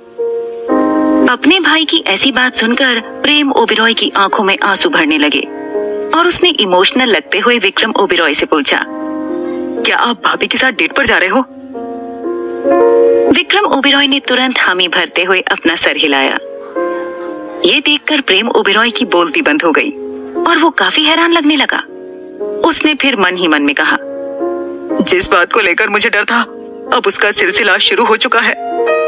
अपने भाई की ऐसी बात सुनकर प्रेम ओबेरॉय की आंखों में आंसू भरने लगे और उसने इमोशनल लगते हुए विक्रम ओबेरॉय से पूछा, क्या आप भाभी के साथ डेट पर जा रहे हो? विक्रम ओबेरॉय ने तुरंत हामी भरते हुए अपना सर हिलाया। ये देखकर प्रेम ओबेरॉय की बोलती बंद हो गई और वो काफी हैरान लगने लगा। उसने फिर मन ही मन में कहा, जिस बात को लेकर मुझे डर था, अब उसका सिलसिला शुरू हो चुका है।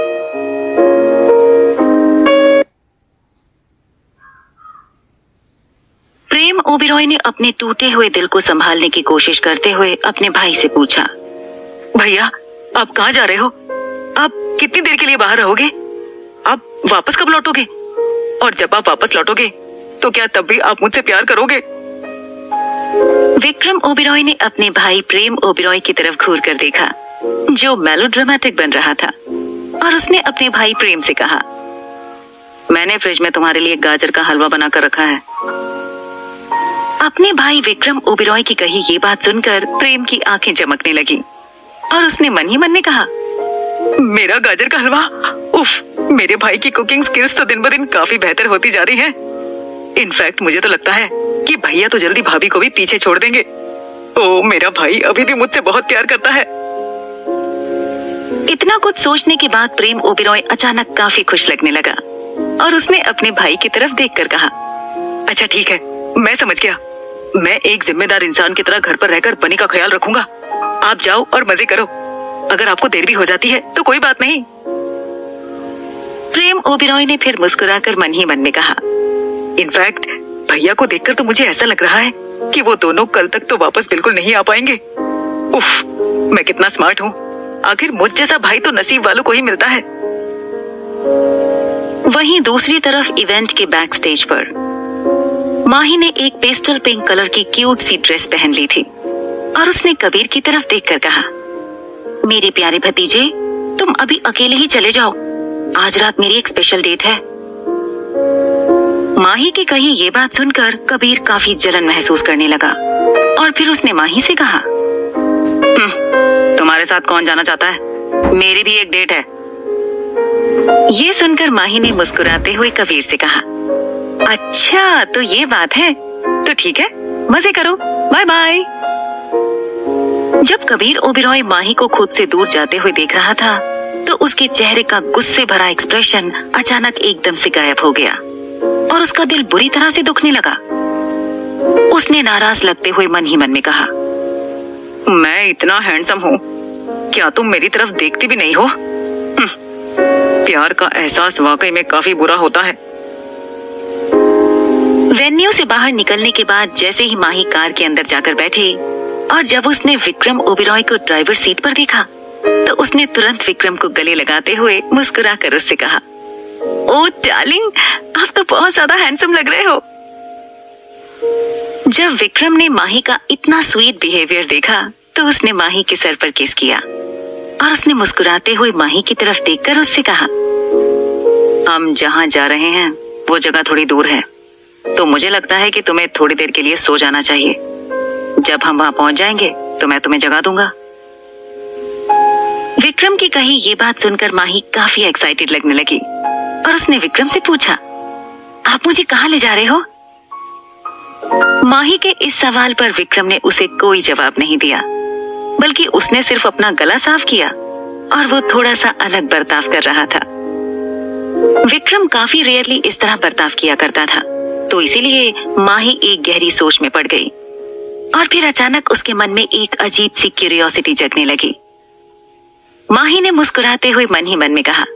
प्रेम ओबेरॉय ने अपने टूटे हुए दिल को संभालने की कोशिश करते हुए अपने भाई से पूछा, भैया, आप कहाँ जा रहे हो? आप कितनी देर के लिए बाहर रहोगे? आप वापस कब लौटोगे? और जब आप वापस लौटोगे तो क्या तब भी आप मुझसे प्यार करोगे? विक्रम ओबेरॉय ने अपने भाई प्रेम ओबेरॉय की तरफ घूर कर देखा, जो मेलोड्रामेटिक बन रहा था, और उसने अपने भाई प्रेम से कहा, मैंने फ्रिज में तुम्हारे लिए गाजर का हलवा बनाकर रखा है। अपने भाई विक्रम ओबेरॉय की कही ये बात सुनकर प्रेम की आंखें चमकने लगी और उसने मन ही मन में कहा, मेरा गाजर का हलवा? उफ, मेरे भाई की कुकिंग स्किल्स तो दिन ब दिन काफी बेहतर होती जा रही हैं। इनफैक्ट मुझे तो लगता है कि भैया तो जल्दी भाभी को भी पीछे छोड़ देंगे। ओ, मेरा भाई अभी भी मुझसे बहुत प्यार करता है। इतना कुछ सोचने के बाद प्रेम ओबेरॉय अचानक काफी खुश लगने लगा और उसने अपने भाई की तरफ देखकर कहा, अच्छा ठीक है, मैं समझ गया। मैं एक जिम्मेदार इंसान की तरह घर पर रहकर बनी का ख्याल रखूंगा। आप जाओ और मजे करो। अगर आपको देर भी हो जाती है तो कोई बात नहीं। प्रेम ओबेरॉय ने फिर मुस्कुराकर मन ही मन में कहा, इनफैक्ट भैया को देखकर तो मुझे ऐसा लग रहा है कि वो दोनों कल तक तो वापस बिल्कुल नहीं आ पाएंगे। उफ, मैं कितना स्मार्ट हूँ। आखिर मुझ जैसा भाई तो नसीब वालों को ही मिलता है। वहीं दूसरी तरफ इवेंट के बैक स्टेज पर माही ने एक पेस्टल पिंक कलर की क्यूट सी ड्रेस पहन ली थी और उसने कबीर की तरफ देखकर कहा, मेरे प्यारे भतीजे, तुम अभी अकेले ही चले जाओ, आज रात मेरी एक स्पेशल डेट है। माही की कही ये बात सुनकर कबीर काफी जलन महसूस करने लगा और फिर उसने माही से कहा, तुम्हारे साथ कौन जाना चाहता है? मेरी भी एक डेट है। ये सुनकर माही ने मुस्कुराते हुए कबीर से कहा, अच्छा तो ये बात है, तो ठीक है, मजे करो, बाय बाय। जब कबीर ओबेरॉय माही को खुद से दूर जाते हुए देख रहा था तो उसके चेहरे का गुस्से भरा एक्सप्रेशन अचानक एकदम से गायब हो गया और उसका दिल बुरी तरह से दुखने लगा। उसने नाराज लगते हुए मन ही मन में कहा, मैं इतना हैंडसम हूँ, क्या तुम मेरी तरफ देखती भी नहीं हो? प्यार का एहसास वाकई में काफी बुरा होता है। वेन्यू से बाहर निकलने के बाद जैसे ही माही कार के अंदर जाकर बैठी और जब उसने विक्रम ओबेरॉय को ड्राइवर सीट पर देखा तो उसने तुरंत विक्रम को गले लगाते हुए मुस्कुराकर उससे कहा, ओ डार्लिंग, आप तो बहुत ज्यादा हैंडसम लग रहे हो। जब विक्रम ने माही का इतना स्वीट बिहेवियर देखा तो उसने माही के सर पर किस किया और उसने मुस्कुराते हुए माही की तरफ देखकर उससे कहा, हम जहाँ जा रहे हैं वो जगह थोड़ी दूर है, तो मुझे लगता है कि तुम्हें थोड़ी देर के लिए सो जाना चाहिए। जब हम वहां पहुंच जाएंगे तो मैं तुम्हें जगा दूंगा। विक्रम की कही ये बात सुनकर माही काफी एक्साइटेड लगने लगी और उसने विक्रम से पूछा, आप मुझे कहाँ ले जा रहे हो? माही के इस सवाल पर विक्रम ने उसे कोई जवाब नहीं दिया, बल्कि उसने सिर्फ अपना गला साफ किया और वो थोड़ा सा अलग बर्ताव कर रहा था। विक्रम काफी रेयरली इस तरह बर्ताव किया करता था, तो इसीलिए माही एक गहरी सोच में पड़ गई और फिर अचानक उसके मन में एक अजीब सी क्यूरियोसिटी जगने लगी। माही ने मुस्कुराते हुए मन ही मन में कहा,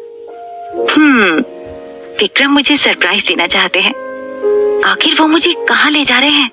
विक्रम मुझे सरप्राइज देना चाहते हैं, आखिर वो मुझे कहाँ ले जा रहे हैं?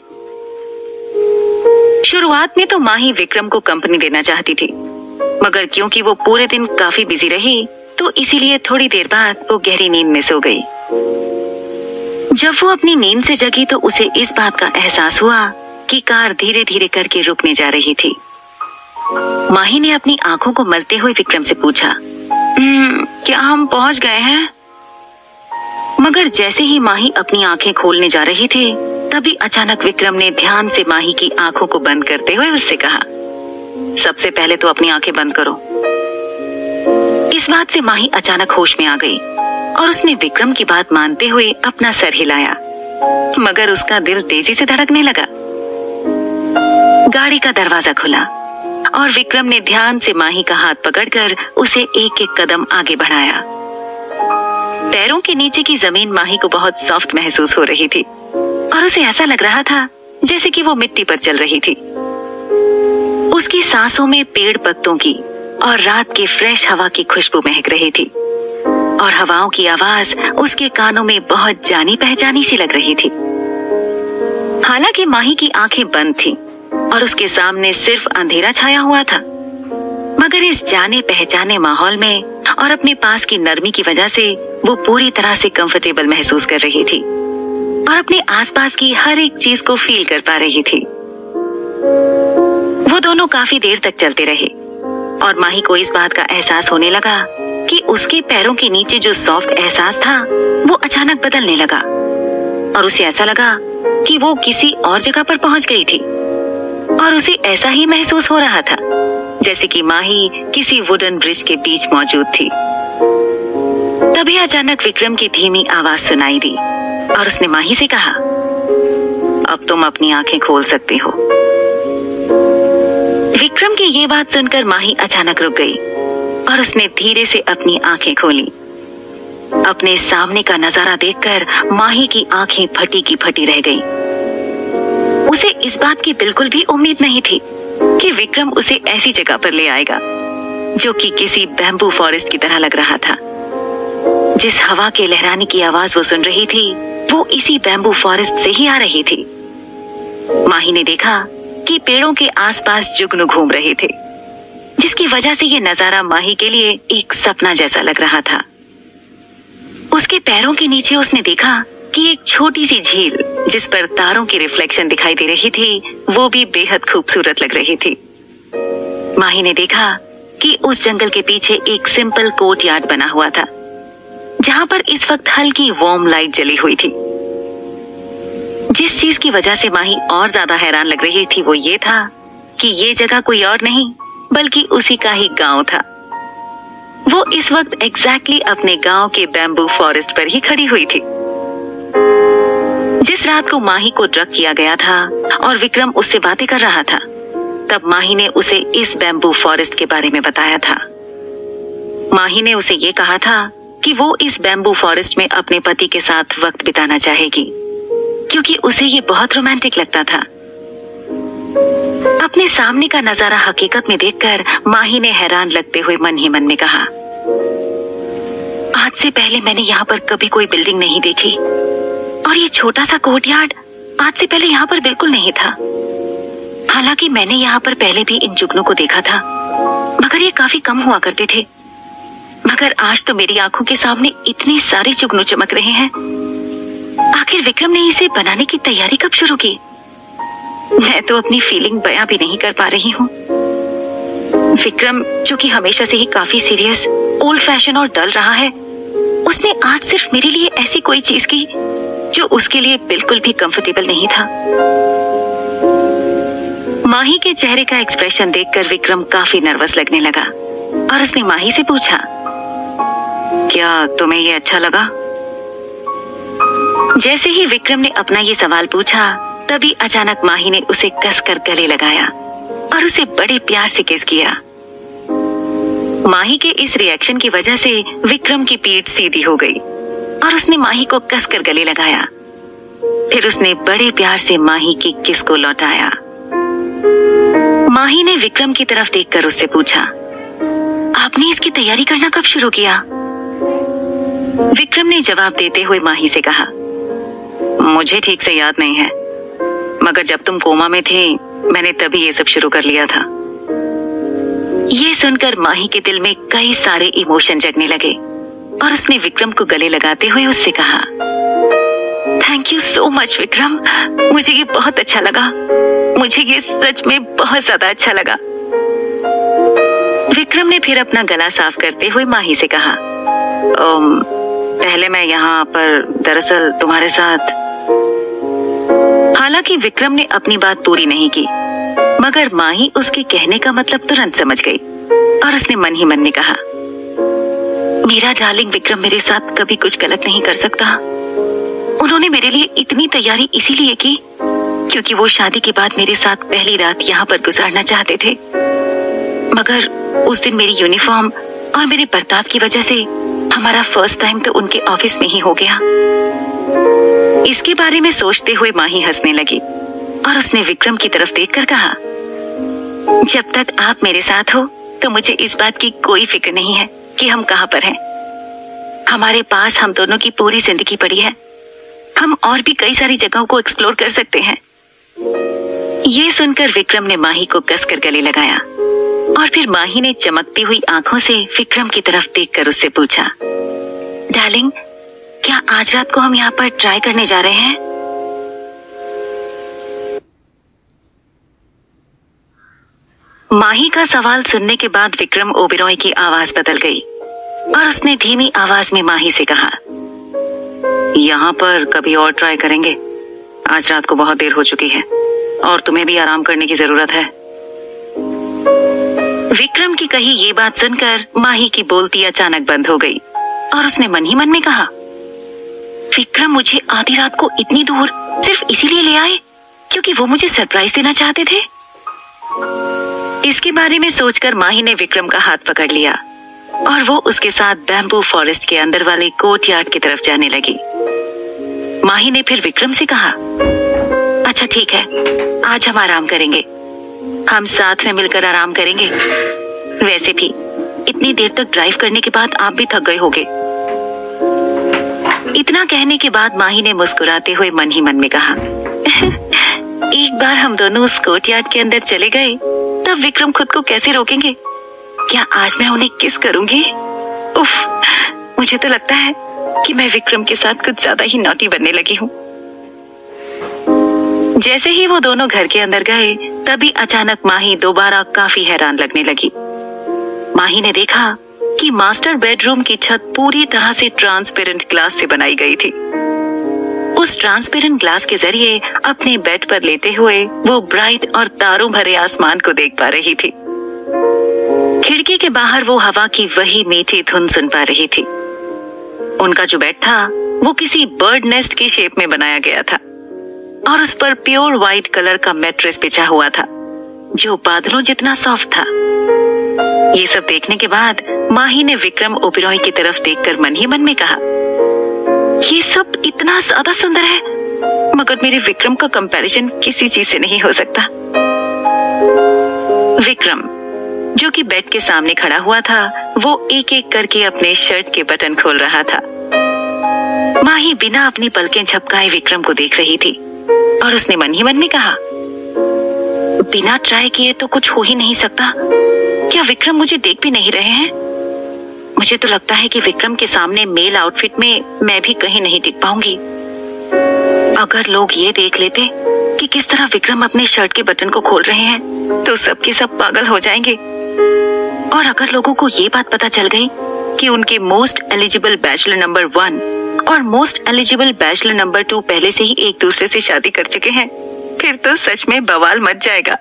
शुरुआत में तो माही विक्रम को कंपनी देना चाहती थी, मगर क्योंकि वो पूरे दिन काफी बिजी रही तो इसीलिए थोड़ी देर बाद वो गहरी नींद में सो गई। जब वो अपनी नींद से जगी तो उसे इस बात का एहसास हुआ कि कार धीरे धीरे करके रुकने जा रही थी। माही ने अपनी आंखों को मलते हुए विक्रम से पूछा, क्या हम पहुंच गए हैं? मगर जैसे ही माही अपनी आंखें खोलने जा रही थी, तभी अचानक विक्रम ने ध्यान से माही की आंखों को बंद करते हुए उससे कहा, सबसे पहले तो अपनी आंखें बंद करो। इस बात से माही अचानक होश में आ गई और उसने विक्रम की बात मानते हुए अपना सर हिलाया, मगर उसका दिल तेजी से धड़कने लगा। गाड़ी का दरवाजा खुला और विक्रम ने ध्यान से माही का हाथ पकड़कर उसे एक एक कदम आगे बढ़ाया। पैरों के नीचे की जमीन माही को बहुत सॉफ्ट महसूस हो रही थी और उसे ऐसा लग रहा था जैसे कि वो मिट्टी पर चल रही थी। उसकी सांसों में पेड़ पत्तों की और रात की फ्रेश हवा की खुशबू महक रही थी और हवाओं की आवाज उसके कानों में बहुत जानी पहचानी सी लग रही थी। हालांकि माही की आंखें बंद थीं और उसके सामने सिर्फ अंधेरा छाया हुआ था, मगर इस जाने पहचाने माहौल में और अपने पास की नरमी की वजह से वो पूरी तरह से कंफर्टेबल महसूस कर रही थी और अपने आसपास की हर एक चीज को फील कर पा रही थी। वो दोनों काफी देर तक चलते रहे और माही को इस बात का एहसास होने लगा कि उसके पैरों के नीचे जो सॉफ्ट एहसास था वो अचानक बदलने लगा और उसे ऐसा लगा कि वो किसी और जगह पर पहुंच गई थी और उसे ऐसा ही महसूस हो रहा था जैसे कि माही किसी वुडन ब्रिज के बीच मौजूद थी। तभी अचानक विक्रम की धीमी आवाज सुनाई दी और उसने माही से कहा, अब तुम अपनी आंखें खोल सकती हो। विक्रम की ये बात सुनकर माही अचानक रुक गई और उसने धीरे से अपनी आंखें खोली। अपने सामने का नजारा देखकर माही की आंखें फटी की फटी रह गईं। उसे इस बात की बिल्कुल भी उम्मीद नहीं थी कि विक्रम उसे ऐसी जगह पर ले आएगा जो कि किसी बैम्बू फॉरेस्ट की तरह लग रहा था। जिस हवा के लहराने की आवाज वो सुन रही थी वो इसी बैम्बू फॉरेस्ट से ही आ रही थी। माही ने देखा कि पेड़ों के आसपास जुगनू घूम रहे थे, जिसकी वजह से ये नजारा माही के लिए एक सपना जैसा लग रहा था। उसके पैरों के नीचे उसने देखा कि एक छोटी सी झील जिस पर तारों की रिफ्लेक्शन दिखाई दे रही थी वो भी बेहद खूबसूरत लग रही थी। माही ने देखा कि उस जंगल के पीछे एक सिंपल कोर्ट यार्ड बना हुआ था जहां पर इस वक्त हल्की वार्म लाइट जली हुई थी। जिस चीज की वजह से माही और ज्यादा हैरान लग रही थी वो ये था कि ये जगह कोई और नहीं बल्कि उसी का ही गांव था। वो इस वक्त एग्जैक्टली अपने गांव के बैम्बू फॉरेस्ट पर ही खड़ी हुई थी। जिस रात को माही को ड्रग किया गया था और विक्रम उससे बातें कर रहा था, तब माही ने उसे इस बैम्बू फॉरेस्ट के बारे में बताया था। माही ने उसे ये कहा था कि वो इस बैम्बू फॉरेस्ट में अपने पति के साथ वक्त बिताना चाहेगी क्योंकि उसे ये बहुत रोमांटिक लगता था। अपने सामने का नजारा हकीकत में देखकर माही ने हैरान लगते हुए मन ही मन में कहा, आज से पहले मैंने यहाँ पर कभी कोई बिल्डिंग नहीं देखी और ये छोटा सा कोर्टयार्ड आज से पहले यहाँ पर बिल्कुल नहीं था। हालांकि मैंने यहाँ पर पहले भी इन जुगनू को देखा था मगर ये काफी कम हुआ करते थे, मगर आज तो मेरी आंखों के सामने इतने सारे जुगनू चमक रहे हैं। आखिर विक्रम ने इसे बनाने की तैयारी कब शुरू की? मैं तो अपनी फीलिंग बयां भी नहीं कर पा रही हूँ। विक्रम जो कि हमेशा से ही काफी सीरियस, ओल्ड फैशन और डल रहा है, उसने आज सिर्फ मेरे लिए ऐसी कोई चीज की जो उसके लिए बिल्कुल भी कंफर्टेबल नहीं था। माही के चेहरे का एक्सप्रेशन देखकर विक्रम काफी नर्वस लगने लगा और उसने माही से पूछा, क्या तुम्हें ये अच्छा लगा? जैसे ही विक्रम ने अपना ये सवाल पूछा तभी अचानक माही ने उसे कसकर गले लगाया और उसे बड़े प्यार से किस किया। माही के इस रिएक्शन की वजह से विक्रम की पीठ सीधी हो गई और उसने माही को कसकर गले लगाया। फिर उसने बड़े प्यार से माही की किस को लौटाया। माही ने विक्रम की तरफ देखकर उससे पूछा, आपने इसकी तैयारी करना कब शुरू किया? विक्रम ने जवाब देते हुए माही से कहा, मुझे ठीक से याद नहीं है, मगर जब तुम कोमा में थे मैंने तभी ये सब शुरू कर लिया था। ये सुनकर माही के दिल में कई सारे इमोशन जगने लगे और उसने विक्रम को गले लगाते हुए उससे कहा, thank you so much Vikram, मुझे ये बहुत अच्छा लगा। मुझे ये सच में बहुत ज्यादा अच्छा लगा। विक्रम ने फिर अपना गला साफ करते हुए माही से कहा, पहले मैं यहाँ पर दरअसल तुम्हारे साथ। हालांकि विक्रम ने अपनी बात पूरी नहीं की, मगर माही उसके कहने का मतलब तुरंत समझ गई और उसने मन ही मन में कहा, मेरा डार्लिंग विक्रम मेरे साथ कभी कुछ गलत नहीं कर सकता। उन्होंने मेरे लिए इतनी तैयारी इसीलिए की क्योंकि वो शादी के बाद मेरे साथ पहली रात यहाँ पर गुजारना चाहते थे, मगर उस दिन मेरी यूनिफॉर्म और मेरे बर्ताव की वजह से हमारा फर्स्ट टाइम तो उनके ऑफिस में ही हो गया। इसके बारे में सोचते हुए माही हंसने लगी और उसने विक्रम की तरफ देखकर कहा, जब तक आप मेरे साथ हो तो मुझे इस बात की कोई फिक्र नहीं है कि हम कहाँ पर हैं। हमारे पास हम दोनों की पूरी जिंदगी पड़ी है। हम और भी कई सारी जगहों को एक्सप्लोर कर सकते हैं। ये सुनकर विक्रम ने माही को कसकर गले लगाया और फिर माही ने चमकती हुई आंखों से विक्रम की तरफ देखकर उससे पूछा, डार्लिंग, क्या आज रात को हम यहाँ पर ट्राई करने जा रहे हैं? माही का सवाल सुनने के बाद विक्रम ओबेरॉय की आवाज बदल गई और उसने धीमी आवाज में माही से कहा, यहाँ पर कभी और ट्राई करेंगे। आज रात को बहुत देर हो चुकी है और तुम्हें भी आराम करने की जरूरत है। विक्रम की कही ये बात सुनकर माही की बोलती अचानक बंद हो गई और उसने मन ही मन में कहा, विक्रम मुझे आधी रात को इतनी दूर सिर्फ इसीलिए ले आए क्योंकि वो मुझे सरप्राइज देना चाहते थे। इसके बारे में सोचकर माही ने विक्रम का हाथ पकड़ लिया और वो उसके साथ बैम्बू फॉरेस्ट के अंदर वाले कोर्टयार्ड की तरफ जाने लगी। माही ने फिर विक्रम से कहा, अच्छा ठीक है, आज हम आराम करेंगे। हम साथ में मिलकर आराम करेंगे। वैसे भी इतनी देर तक ड्राइव करने के बाद आप भी थक गए होंगे। इतना कहने के बाद माही ने मुस्कुराते हुए मन ही मन में कहा, एक बार हम दोनों उस कोर्टयार्ड के अंदर चले गए तब विक्रम खुद को कैसे रोकेंगे? क्या आज मैं उन्हें किस करूंगी? उफ, मुझे तो लगता है कि मैं विक्रम के साथ कुछ ज्यादा ही नॉटी बनने लगी हूँ। जैसे ही वो दोनों घर के अंदर गए तभी अचानक माही दोबारा काफी हैरान लगने लगी। माही ने देखा कि मास्टर बेडरूम की छत पूरी तरह से ट्रांसपेरेंट ग्लास से बनाई गई थी। उस ट्रांसपेरेंट ग्लास के जरिए अपने बेड पर लेटे हुए वो ब्राइट और तारों भरे आसमान को देख पा रही थी। खिड़की के बाहर वो हवा की वही मीठी धुन सुन पा रही थी। उनका जो बेड था वो किसी बर्ड नेस्ट की शेप में बनाया गया था और उस पर प्योर व्हाइट कलर का मैट्रेस बिछा हुआ था जो बादलों जितना सॉफ्ट था। ये सब देखने के बाद माही ने विक्रम ओबेरॉय की तरफ देखकर मन ही मन में कहा, ये सब इतना ज्यादा सुंदर है मगर मेरे विक्रम का कंपैरिजन किसी चीज से नहीं हो सकता। विक्रम जो कि बेड के सामने खड़ा हुआ था वो एक एक करके अपने शर्ट के बटन खोल रहा था। माही बिना अपनी पलकें झपकाए विक्रम को देख रही थी और उसने मन ही मन में कहा, बिना ट्राई किए तो कुछ हो ही नहीं सकता। क्या विक्रम मुझे देख भी नहीं रहे हैं? मुझे तो लगता है कि विक्रम के सामने मेल आउटफिट में मैं भी कहीं नहीं टिक पाऊंगी। अगर लोग ये देख लेते कि किस तरह विक्रम अपने शर्ट के बटन को खोल रहे हैं तो सबके सब पागल हो जाएंगे। और अगर लोगों को ये बात पता चल गई कि उनके मोस्ट एलिजिबल बैचलर नंबर 1 और मोस्ट एलिजिबल बैचलर नंबर 2 पहले से ही एक दूसरे से शादी कर चुके हैं, फिर तो सच में बवाल मच जाएगा।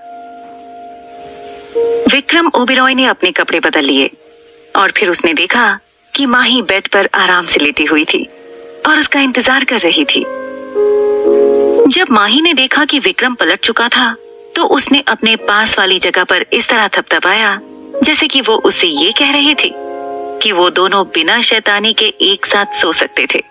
विक्रम ओबेरॉय ने अपने कपड़े बदल लिए और फिर उसने देखा कि माही बेड पर आराम से लेटी हुई थी और उसका इंतजार कर रही थी। जब माही ने देखा कि विक्रम पलट चुका था तो उसने अपने पास वाली जगह पर इस तरह थपथपाया जैसे कि वो उससे ये कह रहे थे कि वो दोनों बिना शैतानी के एक साथ सो सकते थे।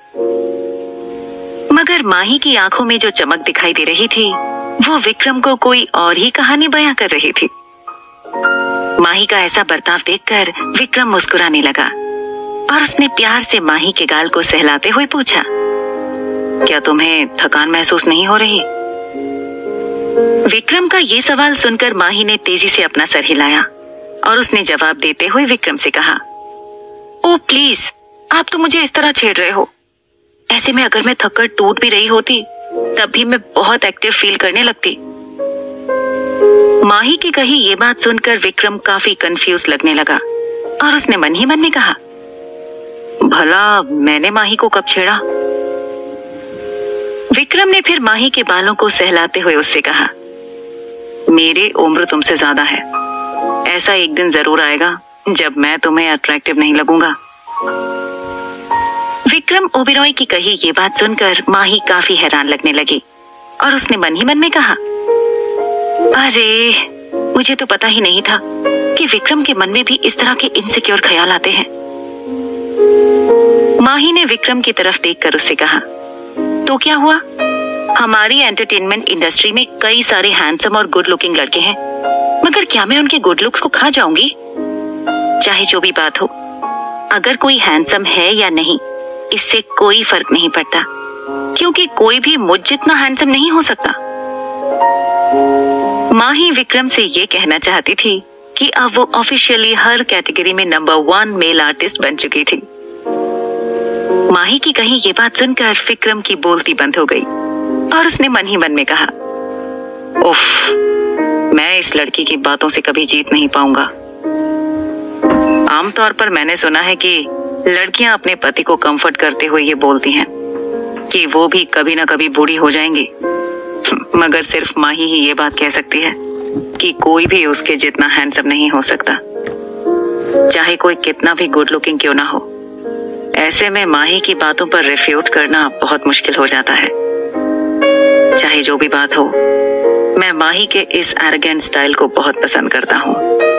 मगर माही की आंखों में जो चमक दिखाई दे रही थी वो विक्रम को कोई और ही कहानी बयां कर रही थी। माही का ऐसा बर्ताव देखकर विक्रम मुस्कुराने लगा और उसने प्यार से माही के गाल को सहलाते हुए पूछा, क्या तुम्हें थकान महसूस नहीं हो रही? विक्रम का ये सवाल सुनकर माही ने तेजी से अपना सर हिलाया और उसने जवाब देते हुए विक्रम से कहा, ओ प्लीज, आप तो मुझे इस तरह छेड़ रहे हो। ऐसे में अगर मैं थककर टूट भी रही होती तब भी मैं बहुत एक्टिव फील करने लगती। माही की कही ये बात सुनकर विक्रम काफी कंफ्यूज लगने लगा और उसने मन ही मन में कहा, भला मैंने माही को कब छेड़ा? विक्रम ने फिर माही के बालों को सहलाते हुए उससे कहा, मेरी उम्र तुमसे ज्यादा है। ऐसा एक दिन जरूर आएगा जब मैं तुम्हें अट्रैक्टिव नहीं लगूंगा। विक्रम ओबेरॉय की कही ये बात सुनकर माही काफी हैरान लगने लगी और उसने मन ही मन में कहा, अरे मुझे तो पता ही नहीं था कि विक्रम के मन में भी इस तरह के इनसिक्योर ख्याल आते हैं। माही ने विक्रम की तरफ देखकर उससे कहा, तो क्या हुआ? हमारी एंटरटेनमेंट इंडस्ट्री में कई सारे हैंडसम और गुड लुकिंग लड़के हैं, मगर क्या मैं उनके गुड लुक्स को खा जाऊंगी? चाहे जो भी बात हो, अगर कोई हैंडसम है या नहीं इससे कोई फर्क नहीं पड़ता, क्योंकि कोई भी मुझ जितना हैंडसम नहीं हो सकता। माही विक्रम से ये कहना चाहती थी कि अब वो ऑफिशियली हर कैटेगरी में नंबर 1 मेल आर्टिस्ट बन चुकी थी। माही की कही ये बात सुनकर विक्रम की बोलती बंद हो गई और उसने मन ही मन में कहा, उफ, मैं इस लड़की की बातों से कभी जीत नहीं पाऊंगा। आमतौर पर मैंने सुना है कि लड़कियां अपने पति को कंफर्ट करते हुए ये बोलती हैं कि वो भी कभी ना कभी बूढ़ी हो जाएंगी, मगर सिर्फ माही ही ये बात कह सकती है कि कोई भी उसके जितना हैंडसम नहीं हो सकता, चाहे कोई कितना भी गुड लुकिंग क्यों ना हो। ऐसे में माही की बातों पर रिफ्यूट करना बहुत मुश्किल हो जाता है। चाहे जो भी बात हो, मैं माही के इस एरोगेंट स्टाइल को बहुत पसंद करता हूँ।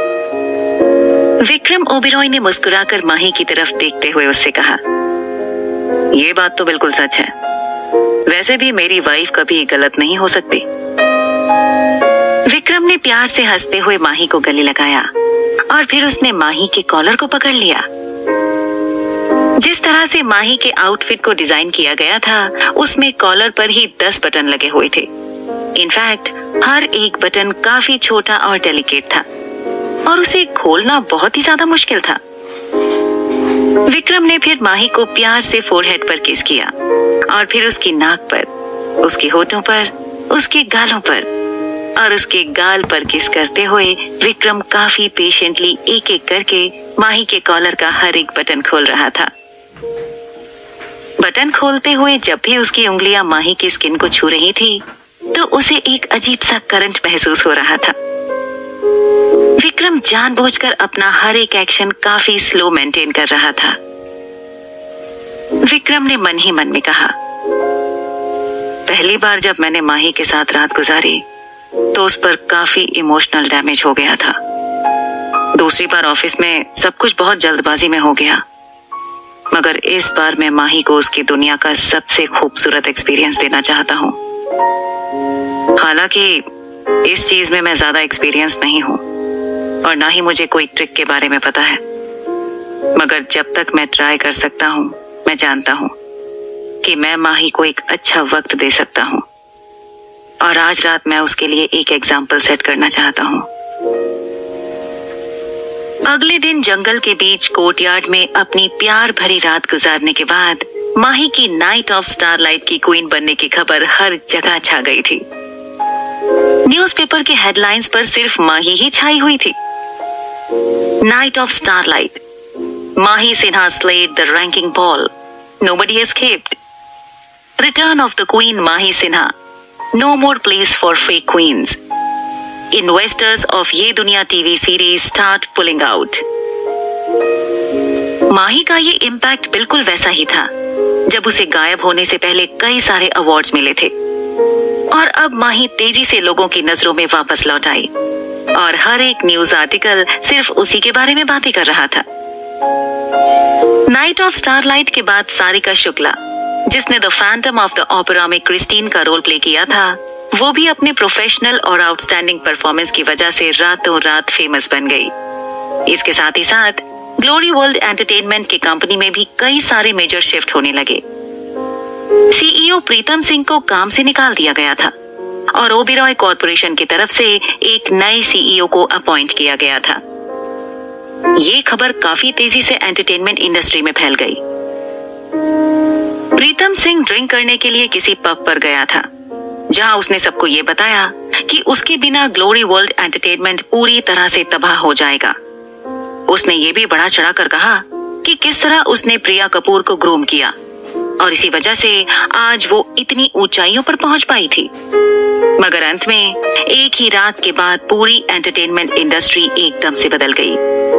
विक्रम ओबेरॉय ने मुस्कुराकर माही की तरफ देखते हुए उससे कहा, ये बात तो बिल्कुल सच है। वैसे भी मेरी वाइफ कभी गलत नहीं हो सकती। विक्रम ने प्यार से हंसते हुए माही को गले लगाया और फिर उसने माही के कॉलर को पकड़ लिया। जिस तरह से माही के आउटफिट को डिजाइन किया गया था, उसमें कॉलर पर ही 10 बटन लगे हुए थे। इनफैक्ट हर एक बटन काफी छोटा और डेलिकेट था और उसे खोलना बहुत ही ज्यादा मुश्किल था। विक्रम ने फिर माही को प्यार से फोरहेड पर किस किया और फिर उसकी नाक पर, उसके होठों पर, उसके गालों पर और उसके गाल पर किस करते हुए विक्रम काफी पेशेंटली एक एक करके माही के कॉलर का हर एक बटन खोल रहा था। बटन खोलते हुए जब भी उसकी उंगलियां माही की स्किन को छू रही थी तो उसे एक अजीब सा करंट महसूस हो रहा था। विक्रम जानबूझकर अपना हर एक एक्शन काफी स्लो मेंटेन कर रहा था। विक्रम ने मन ही मन में कहा, पहली बार जब मैंने माही के साथ रात गुजारी तो उस पर काफी इमोशनल डैमेज हो गया था। दूसरी बार ऑफिस में सब कुछ बहुत जल्दबाजी में हो गया, मगर इस बार मैं माही को उसकी दुनिया का सबसे खूबसूरत एक्सपीरियंस देना चाहता हूँ। हालांकि इस चीज में मैं ज्यादा एक्सपीरियंस नहीं हूँ और ना ही मुझे कोई ट्रिक के बारे में पता है, मगर जब तक मैं ट्राई कर सकता हूँ, मैं जानता हूँ कि मैं माही को एक अच्छा वक्त दे सकता हूँ और आज रात मैं उसके लिए एक एग्जाम्पल सेट करना चाहता हूँ। अगले दिन जंगल के बीच कोर्टयार्ड में अपनी प्यार भरी रात गुजारने के बाद माही की नाइट ऑफ स्टारलाइट की क्वीन बनने की खबर हर जगह छा गई थी। न्यूज़पेपर के हेडलाइंस पर सिर्फ माही ही छाई हुई थी। Night of starlight, Mahi Sinha slayed the ranking ball, nobody escaped. Return of the queen Mahi Sinha, no more place for fake queens. Investors of ये दुनिया TV series start pulling out. Mahi का ये इम्पैक्ट बिल्कुल वैसा ही था जब उसे गायब होने से पहले कई सारे अवार्ड्स मिले थे और अब माही तेजी से लोगों की नजरों में वापस लौट आई और हर एक न्यूज आर्टिकल सिर्फ उसी के बारे में बातें कर रहा था। नाइट ऑफ स्टारलाइट के बाद सारिका शुक्ला, जिसने the phantom of the opera में क्रिस्टीन का रोल प्ले किया था, वो भी अपने प्रोफेशनल और आउटस्टैंडिंग परफॉर्मेंस की वजह से रातों रात फेमस बन गई। इसके साथ ही साथ ग्लोरी वर्ल्ड एंटरटेनमेंट की कंपनी में भी कई सारे मेजर शिफ्ट होने लगे। सीईओ प्रीतम सिंह को काम से निकाल दिया गया था और ओबेरॉय कॉरपोरेशन की तरफ से एक नए सीईओ को अपॉइंट किया गया था। ये खबर काफी तेजी से एंटरटेनमेंट इंडस्ट्री में फैल गई। प्रीतम सिंह ड्रिंक करने के लिए किसी पब पर गया था जहां उसने सबको ये बताया कि उसके बिना ग्लोरी वर्ल्ड एंटरटेनमेंट पूरी तरह से तबाह हो जाएगा। उसने ये भी बढ़ा चढ़ा कर कहा कि किस तरह उसने प्रिया कपूर को ग्रूम किया और इसी वजह से आज वो इतनी ऊंचाइयों पर पहुंच पाई थी। मगर अंत में एक ही रात के बाद पूरी एंटरटेनमेंट इंडस्ट्री एकदम से बदल गई।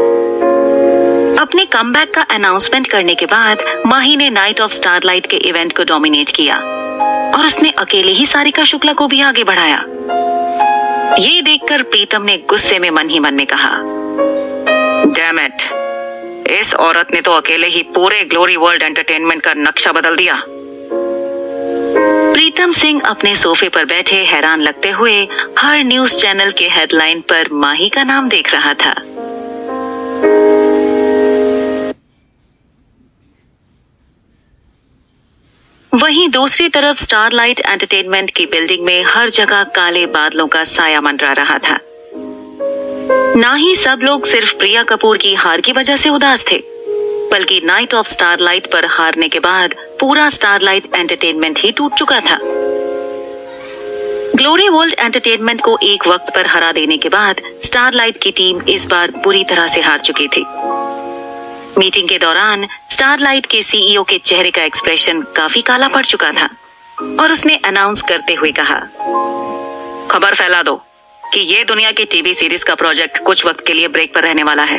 अपने कमबैक का अनाउंसमेंट करने के बाद माही ने नाइट ऑफ स्टारलाइट के इवेंट को डोमिनेट किया और उसने अकेले ही सारिका शुक्ला को भी आगे बढ़ाया। ये देखकर प्रीतम ने गुस्से में मन ही मन में कहा, डैम इट, इस औरत ने तो अकेले ही पूरे ग्लोरी वर्ल्ड एंटरटेनमेंट का नक्शा बदल दिया। प्रीतम सिंह अपने सोफे पर बैठे हैरान लगते हुए हर न्यूज चैनल के हेडलाइन पर माही का नाम देख रहा था। वहीं दूसरी तरफ स्टारलाइट एंटरटेनमेंट की बिल्डिंग में हर जगह काले बादलों का साया मंडरा रहा था। ना ही सब लोग सिर्फ प्रिया कपूर की हार की वजह से उदास थे, बल्कि नाइट ऑफ स्टारलाइट पर हारने के बाद पूरा स्टारलाइट एंटरटेनमेंट ही टूट चुका था। ग्लोरी वर्ल्ड एंटरटेनमेंट को एक वक्त पर हरा देने के बाद स्टारलाइट की टीम इस बार बुरी तरह से हार चुकी थी। मीटिंग के दौरान स्टारलाइट के सीईओ के चेहरे का एक्सप्रेशन काफी काला पड़ चुका था और उसने अनाउंस करते हुए कहा, खबर फैला दो कि ये दुनिया के टीवी सीरीज का प्रोजेक्ट कुछ वक्त के लिए ब्रेक पर रहने वाला है।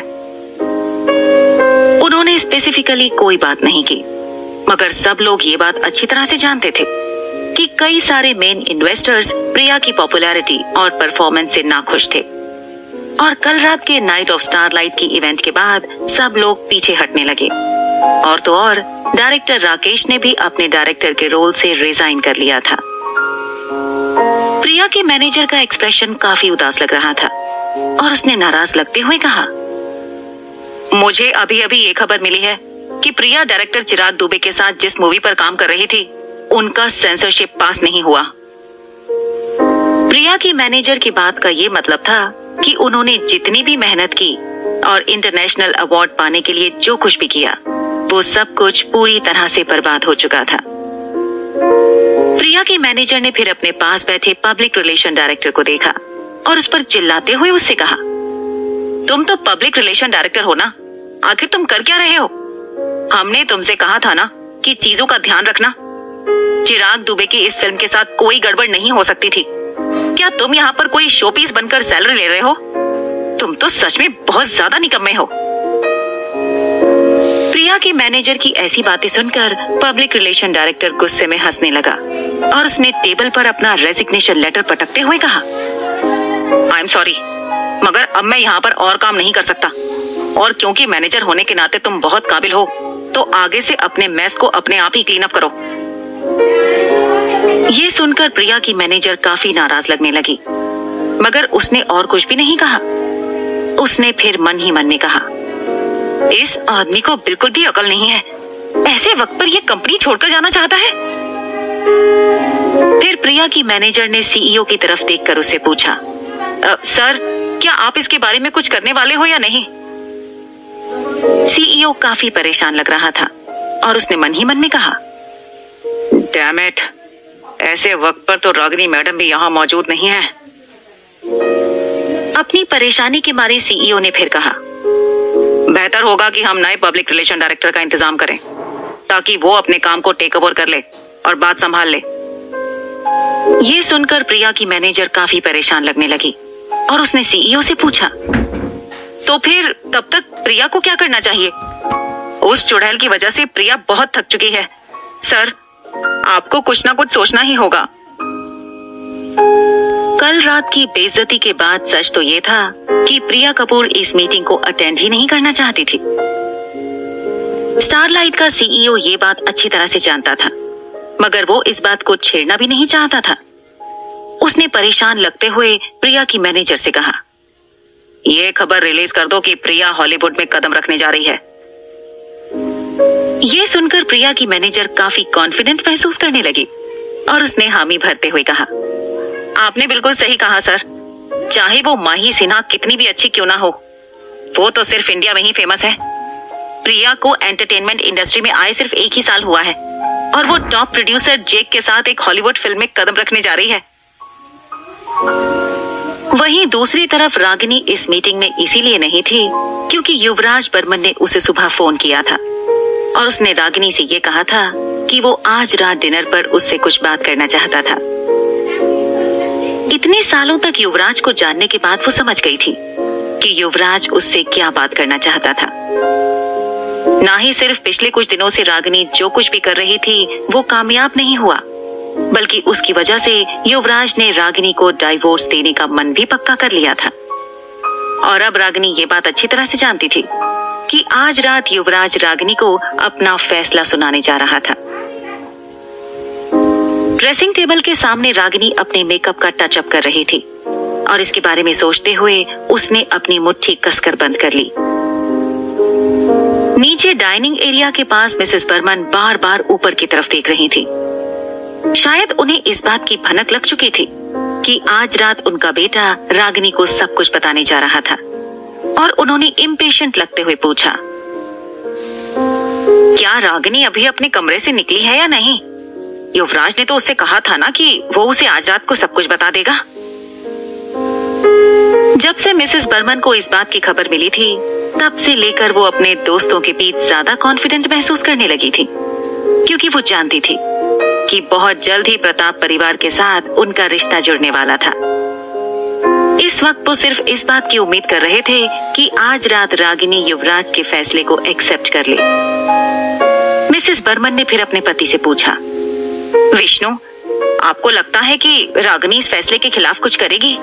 उन्होंने स्पेसिफिकली कोई बात नहीं की, मगर सब लोग ये बात अच्छी तरह से जानते थे कि कई सारे मेन इन्वेस्टर्स प्रिया की पॉपुलैरिटी और परफॉर्मेंस से नाखुश थे और कल रात के नाइट ऑफ स्टारलाइट की इवेंट के बाद सब लोग पीछे हटने लगे। और तो और डायरेक्टर राकेश ने भी अपने डायरेक्टर के रोल से रिजाइन कर लिया था। प्रिया के मैनेजर का एक्सप्रेशन काफी उदास लग रहा था और उसने नाराज लगते हुए कहा, मुझे अभी अभी ये खबर मिली है कि प्रिया डायरेक्टर चिराग दुबे के साथ जिस मूवी पर काम कर रही थी उनका सेंसरशिप पास नहीं हुआ। प्रिया की मैनेजर की बात का ये मतलब था कि उन्होंने जितनी भी मेहनत की और इंटरनेशनल अवार्ड पाने के लिए जो कुछ भी किया वो सब कुछ पूरी तरह से बर्बाद हो चुका था। प्रिया के मैनेजर ने फिर अपने पास बैठे पब्लिक रिलेशन डायरेक्टर को देखा और उस पर चिल्लाते हुए उससे कहा, तुम तो पब्लिक रिलेशन डायरेक्टर हो ना, आखिर तुम कर क्या रहे हो? हमने तुमसे कहा था ना कि चीजों का ध्यान रखना। चिराग दुबे की इस फिल्म के साथ कोई गड़बड़ नहीं हो सकती थी। क्या तुम यहाँ पर कोई शोपीस बनकर सैलरी ले रहे हो? तुम तो सच में बहुत ज्यादा निकम्मे हो। प्रिया के मैनेजर की ऐसी बातें सुनकर पब्लिक रिलेशन डायरेक्टर गुस्से में हंसने लगा और उसने टेबल पर अपना रेजिग्नेशन लेटर पटकते हुए कहा, आई एम सॉरी, मगर अब मैं यहाँ पर और काम नहीं कर सकता और क्योंकि मैनेजर होने के नाते तुम बहुत काबिल हो तो आगे से अपने मेस को अपने आप ही क्लीन अप करो। ये सुनकर प्रिया की मैनेजर काफी नाराज लगने लगी, मगर उसने और कुछ भी नहीं कहा। उसने फिर मन ही मन में कहा, इस आदमी को बिल्कुल भी अकल नहीं है, ऐसे वक्त पर यह कंपनी छोड़कर जाना चाहता है। फिर प्रिया की मैनेजर ने सीईओ की तरफ देखकर उससे पूछा, सर, क्या आप इसके बारे में कुछ करने वाले हो या नहीं? सीईओ काफी परेशान लग रहा था और उसने मन ही मन में कहा, डैम इट, ऐसे वक्त पर तो रागिनी मैडम भी यहाँ मौजूद नहीं है। अपनी परेशानी के मारे सीईओ ने फिर कहा, बेहतर होगा कि हम नए पब्लिक रिलेशन डायरेक्टर का इंतजाम करें ताकि वो अपने काम को टेक ओवर कर ले और बात संभाल ले। ये सुनकर प्रिया की मैनेजर काफी परेशान लगने लगी और उसने सीईओ से पूछा, तो फिर तब तक प्रिया को क्या करना चाहिए? उस चुड़ैल की वजह से प्रिया बहुत थक चुकी है। सर, आपको कुछ ना कुछ सोचना ही होगा। कल रात की बेइज्जती के बाद सच तो ये था कि प्रिया कपूर इस मीटिंग को अटेंड ही नहीं करना चाहती थी। स्टारलाइट का सीईओ ये बात अच्छी तरह से जानता था, मगर वो इस बात को छेड़ना भी नहीं चाहता था। उसने परेशान लगते हुए प्रिया की मैनेजर से कहा, ये खबर रिलीज कर दो कि प्रिया हॉलीवुड में कदम रखने जा रही है। ये सुनकर प्रिया की मैनेजर काफी कॉन्फिडेंट महसूस करने लगी और उसने हामी भरते हुए कहा, आपने बिल्कुल सही कहा सर, चाहे वो माही सिन्हा कितनी भी अच्छी क्यों ना हो, वो तो सिर्फ इंडिया में ही फेमस है। प्रिया को एंटरटेनमेंट इंडस्ट्री में आए सिर्फ 1 ही साल हुआ है और वो टॉप प्रोड्यूसर जेक के साथ एक हॉलीवुड फिल्म में कदम रखने जा रही है। वहीं दूसरी तरफ रागिनी इस मीटिंग में इसीलिए नहीं थी क्योंकि युवराज बर्मन ने उसे सुबह फोन किया था और उसने रागिनी से ये कहा था कि वो आज रात डिनर पर उससे कुछ बात करना चाहता था। इतने सालों तक युवराज को जानने के बाद वो समझ गई थी कि युवराज उससे क्या बात करना चाहता था। ना ही सिर्फ पिछले कुछ दिनों से रागिनी जो कुछ भी कर रही थी वो कामयाब नहीं हुआ, बल्कि उसकी वजह से युवराज ने रागिनी को डाइवोर्स देने का मन भी पक्का कर लिया था। और अब रागिनी ये बात अच्छी तरह से जानती थी कि आज रात युवराज रागिनी को अपना फैसला सुनाने जा रहा था। ड्रेसिंग टेबल के सामने रागिनी अपने मेकअप का टचअप कर रही थी और इसके बारे में सोचते हुए उसने अपनी मुट्ठी कसकर बंद कर ली। नीचे डाइनिंग एरिया के पास मिसेस बर्मन बार बार ऊपर की तरफ देख रही थी। शायद उन्हें इस बात की भनक लग चुकी थी कि आज रात उनका बेटा रागिनी को सब कुछ बताने जा रहा था और उन्होंने इम्पेशेंट लगते हुए पूछा, क्या रागिनी अभी अपने कमरे से निकली है या नहीं? युवराज ने तो उससे कहा था ना कि वो उसे आज रात को सब कुछ बता देगा। जब से मिसेस बर्मन को इस बात की खबर मिली थी तब से लेकर वो अपने दोस्तों के बीच ज्यादा कॉन्फिडेंट महसूस करने लगी थी, क्योंकि वो जानती थी कि बहुत जल्द ही प्रताप परिवार के साथ उनका रिश्ता जुड़ने वाला था। इस वक्त वो सिर्फ इस बात की उम्मीद कर रहे थे कि आज रात रागिनी युवराज के फैसले को एक्सेप्ट कर ले। मिसेस बर्मन ने फिर अपने पति से पूछा, विष्णु, आपको लगता है कि रागिनी इस फैसले के खिलाफ कुछ करेगी?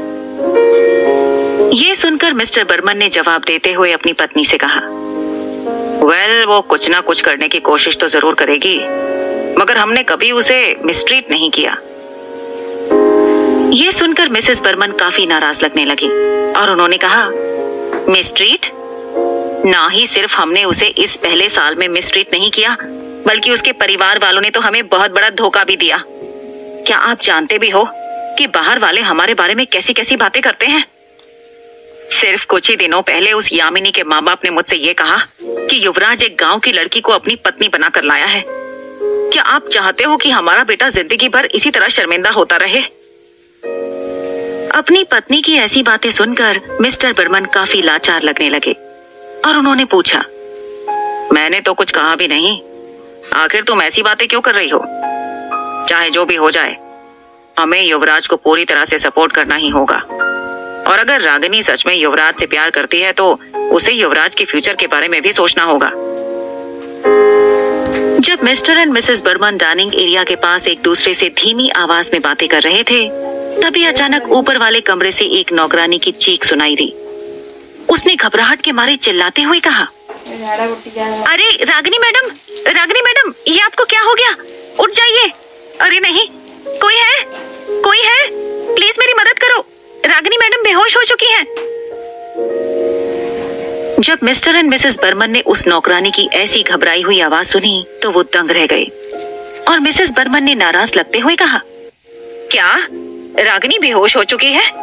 ये सुनकर मिस्टर बर्मन ने जवाब देते हुए अपनी पत्नी से कहा, वेल, वो कुछ ना कुछ करने की कोशिश तो जरूर करेगी, मगर हमने कभी उसे मिसट्रीट नहीं किया। ये सुनकर मिसेस बर्मन काफी नाराज लगने लगी और उन्होंने कहा, मिसट्रीट? ना ही सिर्फ हमने उसे इस पहले साल में मिसट्रीट नहीं किया, बल्कि उसके परिवार वालों ने तो हमें बहुत बड़ा धोखा भी दिया। क्या आप जानते भी हो कि बाहर वाले हमारे बारे में कैसी कैसी बातें करते हैं? सिर्फ कुछ ही दिनों पहले उस यामिनी के माँ बाप ने मुझसे ये कहा कि युवराज एक गांव की लड़की को अपनी पत्नी बनाकर लाया है। क्या आप चाहते हो कि हमारा बेटा जिंदगी भर इसी तरह शर्मिंदा होता रहे? अपनी पत्नी की ऐसी बातें सुनकर मिस्टर बर्मन काफी लाचार लगने लगे और उन्होंने पूछा, मैंने तो कुछ कहा भी नहीं, आखिर तुम ऐसी बातें क्यों कर रही हो? चाहे जो भी हो जाए, हमें युवराज को पूरी तरह से सपोर्ट करना ही होगा। और अगर रागिनी सच में युवराज से प्यार करती है तो उसे युवराज के फ्यूचर के बारे में भी सोचना होगा। जब Mr and Mrs Burman dining area के पास एक दूसरे से धीमी आवाज में बातें कर रहे थे, तभी अचानक ऊपर वाले कमरे से एक नौकरानी की चीख सुनाई दी। उसने घबराहट के मारे चिल्लाते हुए कहा, अरे रागिनी मैडम, ये आपको क्या हो गया? उठ जाइए। अरे नहीं, कोई है, प्लीज मेरी मदद करो, रागिनी मैडम बेहोश हो चुकी हैं। जब मिस्टर एंड मिसेस बर्मन ने उस नौकरानी की ऐसी घबराई हुई आवाज सुनी तो वो दंग रह गए और मिसेस बर्मन ने नाराज लगते हुए कहा, क्या रागिनी बेहोश हो चुकी है?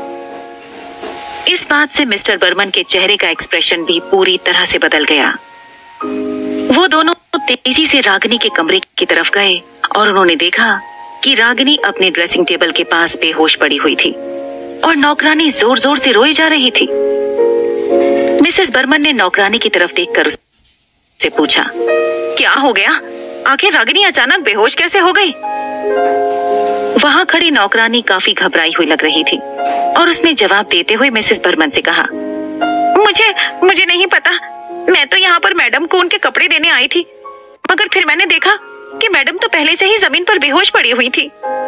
इस बात से मिस्टर बर्मन के चेहरे का एक्सप्रेशन भी पूरी तरह से बदल गया। वो दोनों तेजी से रागिनी के कमरे की तरफ गए और उन्होंने देखा कि रागिनी अपने ड्रेसिंग टेबल के पास बेहोश पड़ी हुई थी और नौकरानी जोर जोर से रोई जा रही थी। मिसेस बर्मन ने नौकरानी की तरफ देखकर उससे पूछा, क्या हो गया? आखिर रागिनी अचानक बेहोश कैसे हो गई? वहां खड़ी नौकरानी काफी घबराई हुई लग रही थी और उसने जवाब देते हुए मिसेस बर्मन से कहा, मुझे नहीं पता, मैं तो यहाँ पर मैडम को उनके कपड़े देने आई थी, मगर फिर मैंने देखा कि मैडम तो पहले से ही जमीन पर बेहोश पड़ी हुई थी।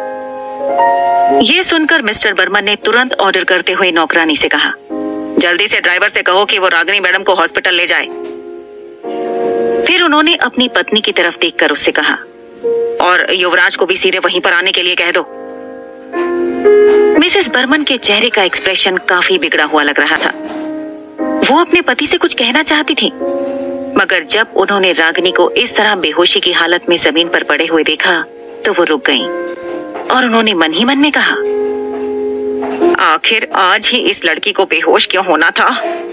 ये सुनकर मिस्टर बर्मन ने तुरंत ऑर्डर करते हुए नौकरानी से कहा, जल्दी से ड्राइवर से कहो कि वो रागिनी मैडम को हॉस्पिटल ले जाए। फिर उन्होंने अपनी पत्नी की तरफ देखकर उससे कहा, और युवराज को भी सीधे वहीं पर आने के लिए कह दो। मिसेस बर्मन के चेहरे का एक्सप्रेशन काफी बिगड़ा हुआ लग रहा था। वो अपने पति से कुछ कहना चाहती थी, मगर जब उन्होंने रागिनी को इस तरह बेहोशी की हालत में जमीन पर पड़े हुए देखा तो वो रुक गईं और उन्होंने मन ही मन में कहा, आखिर आज ही इस लड़की को बेहोश क्यों होना था?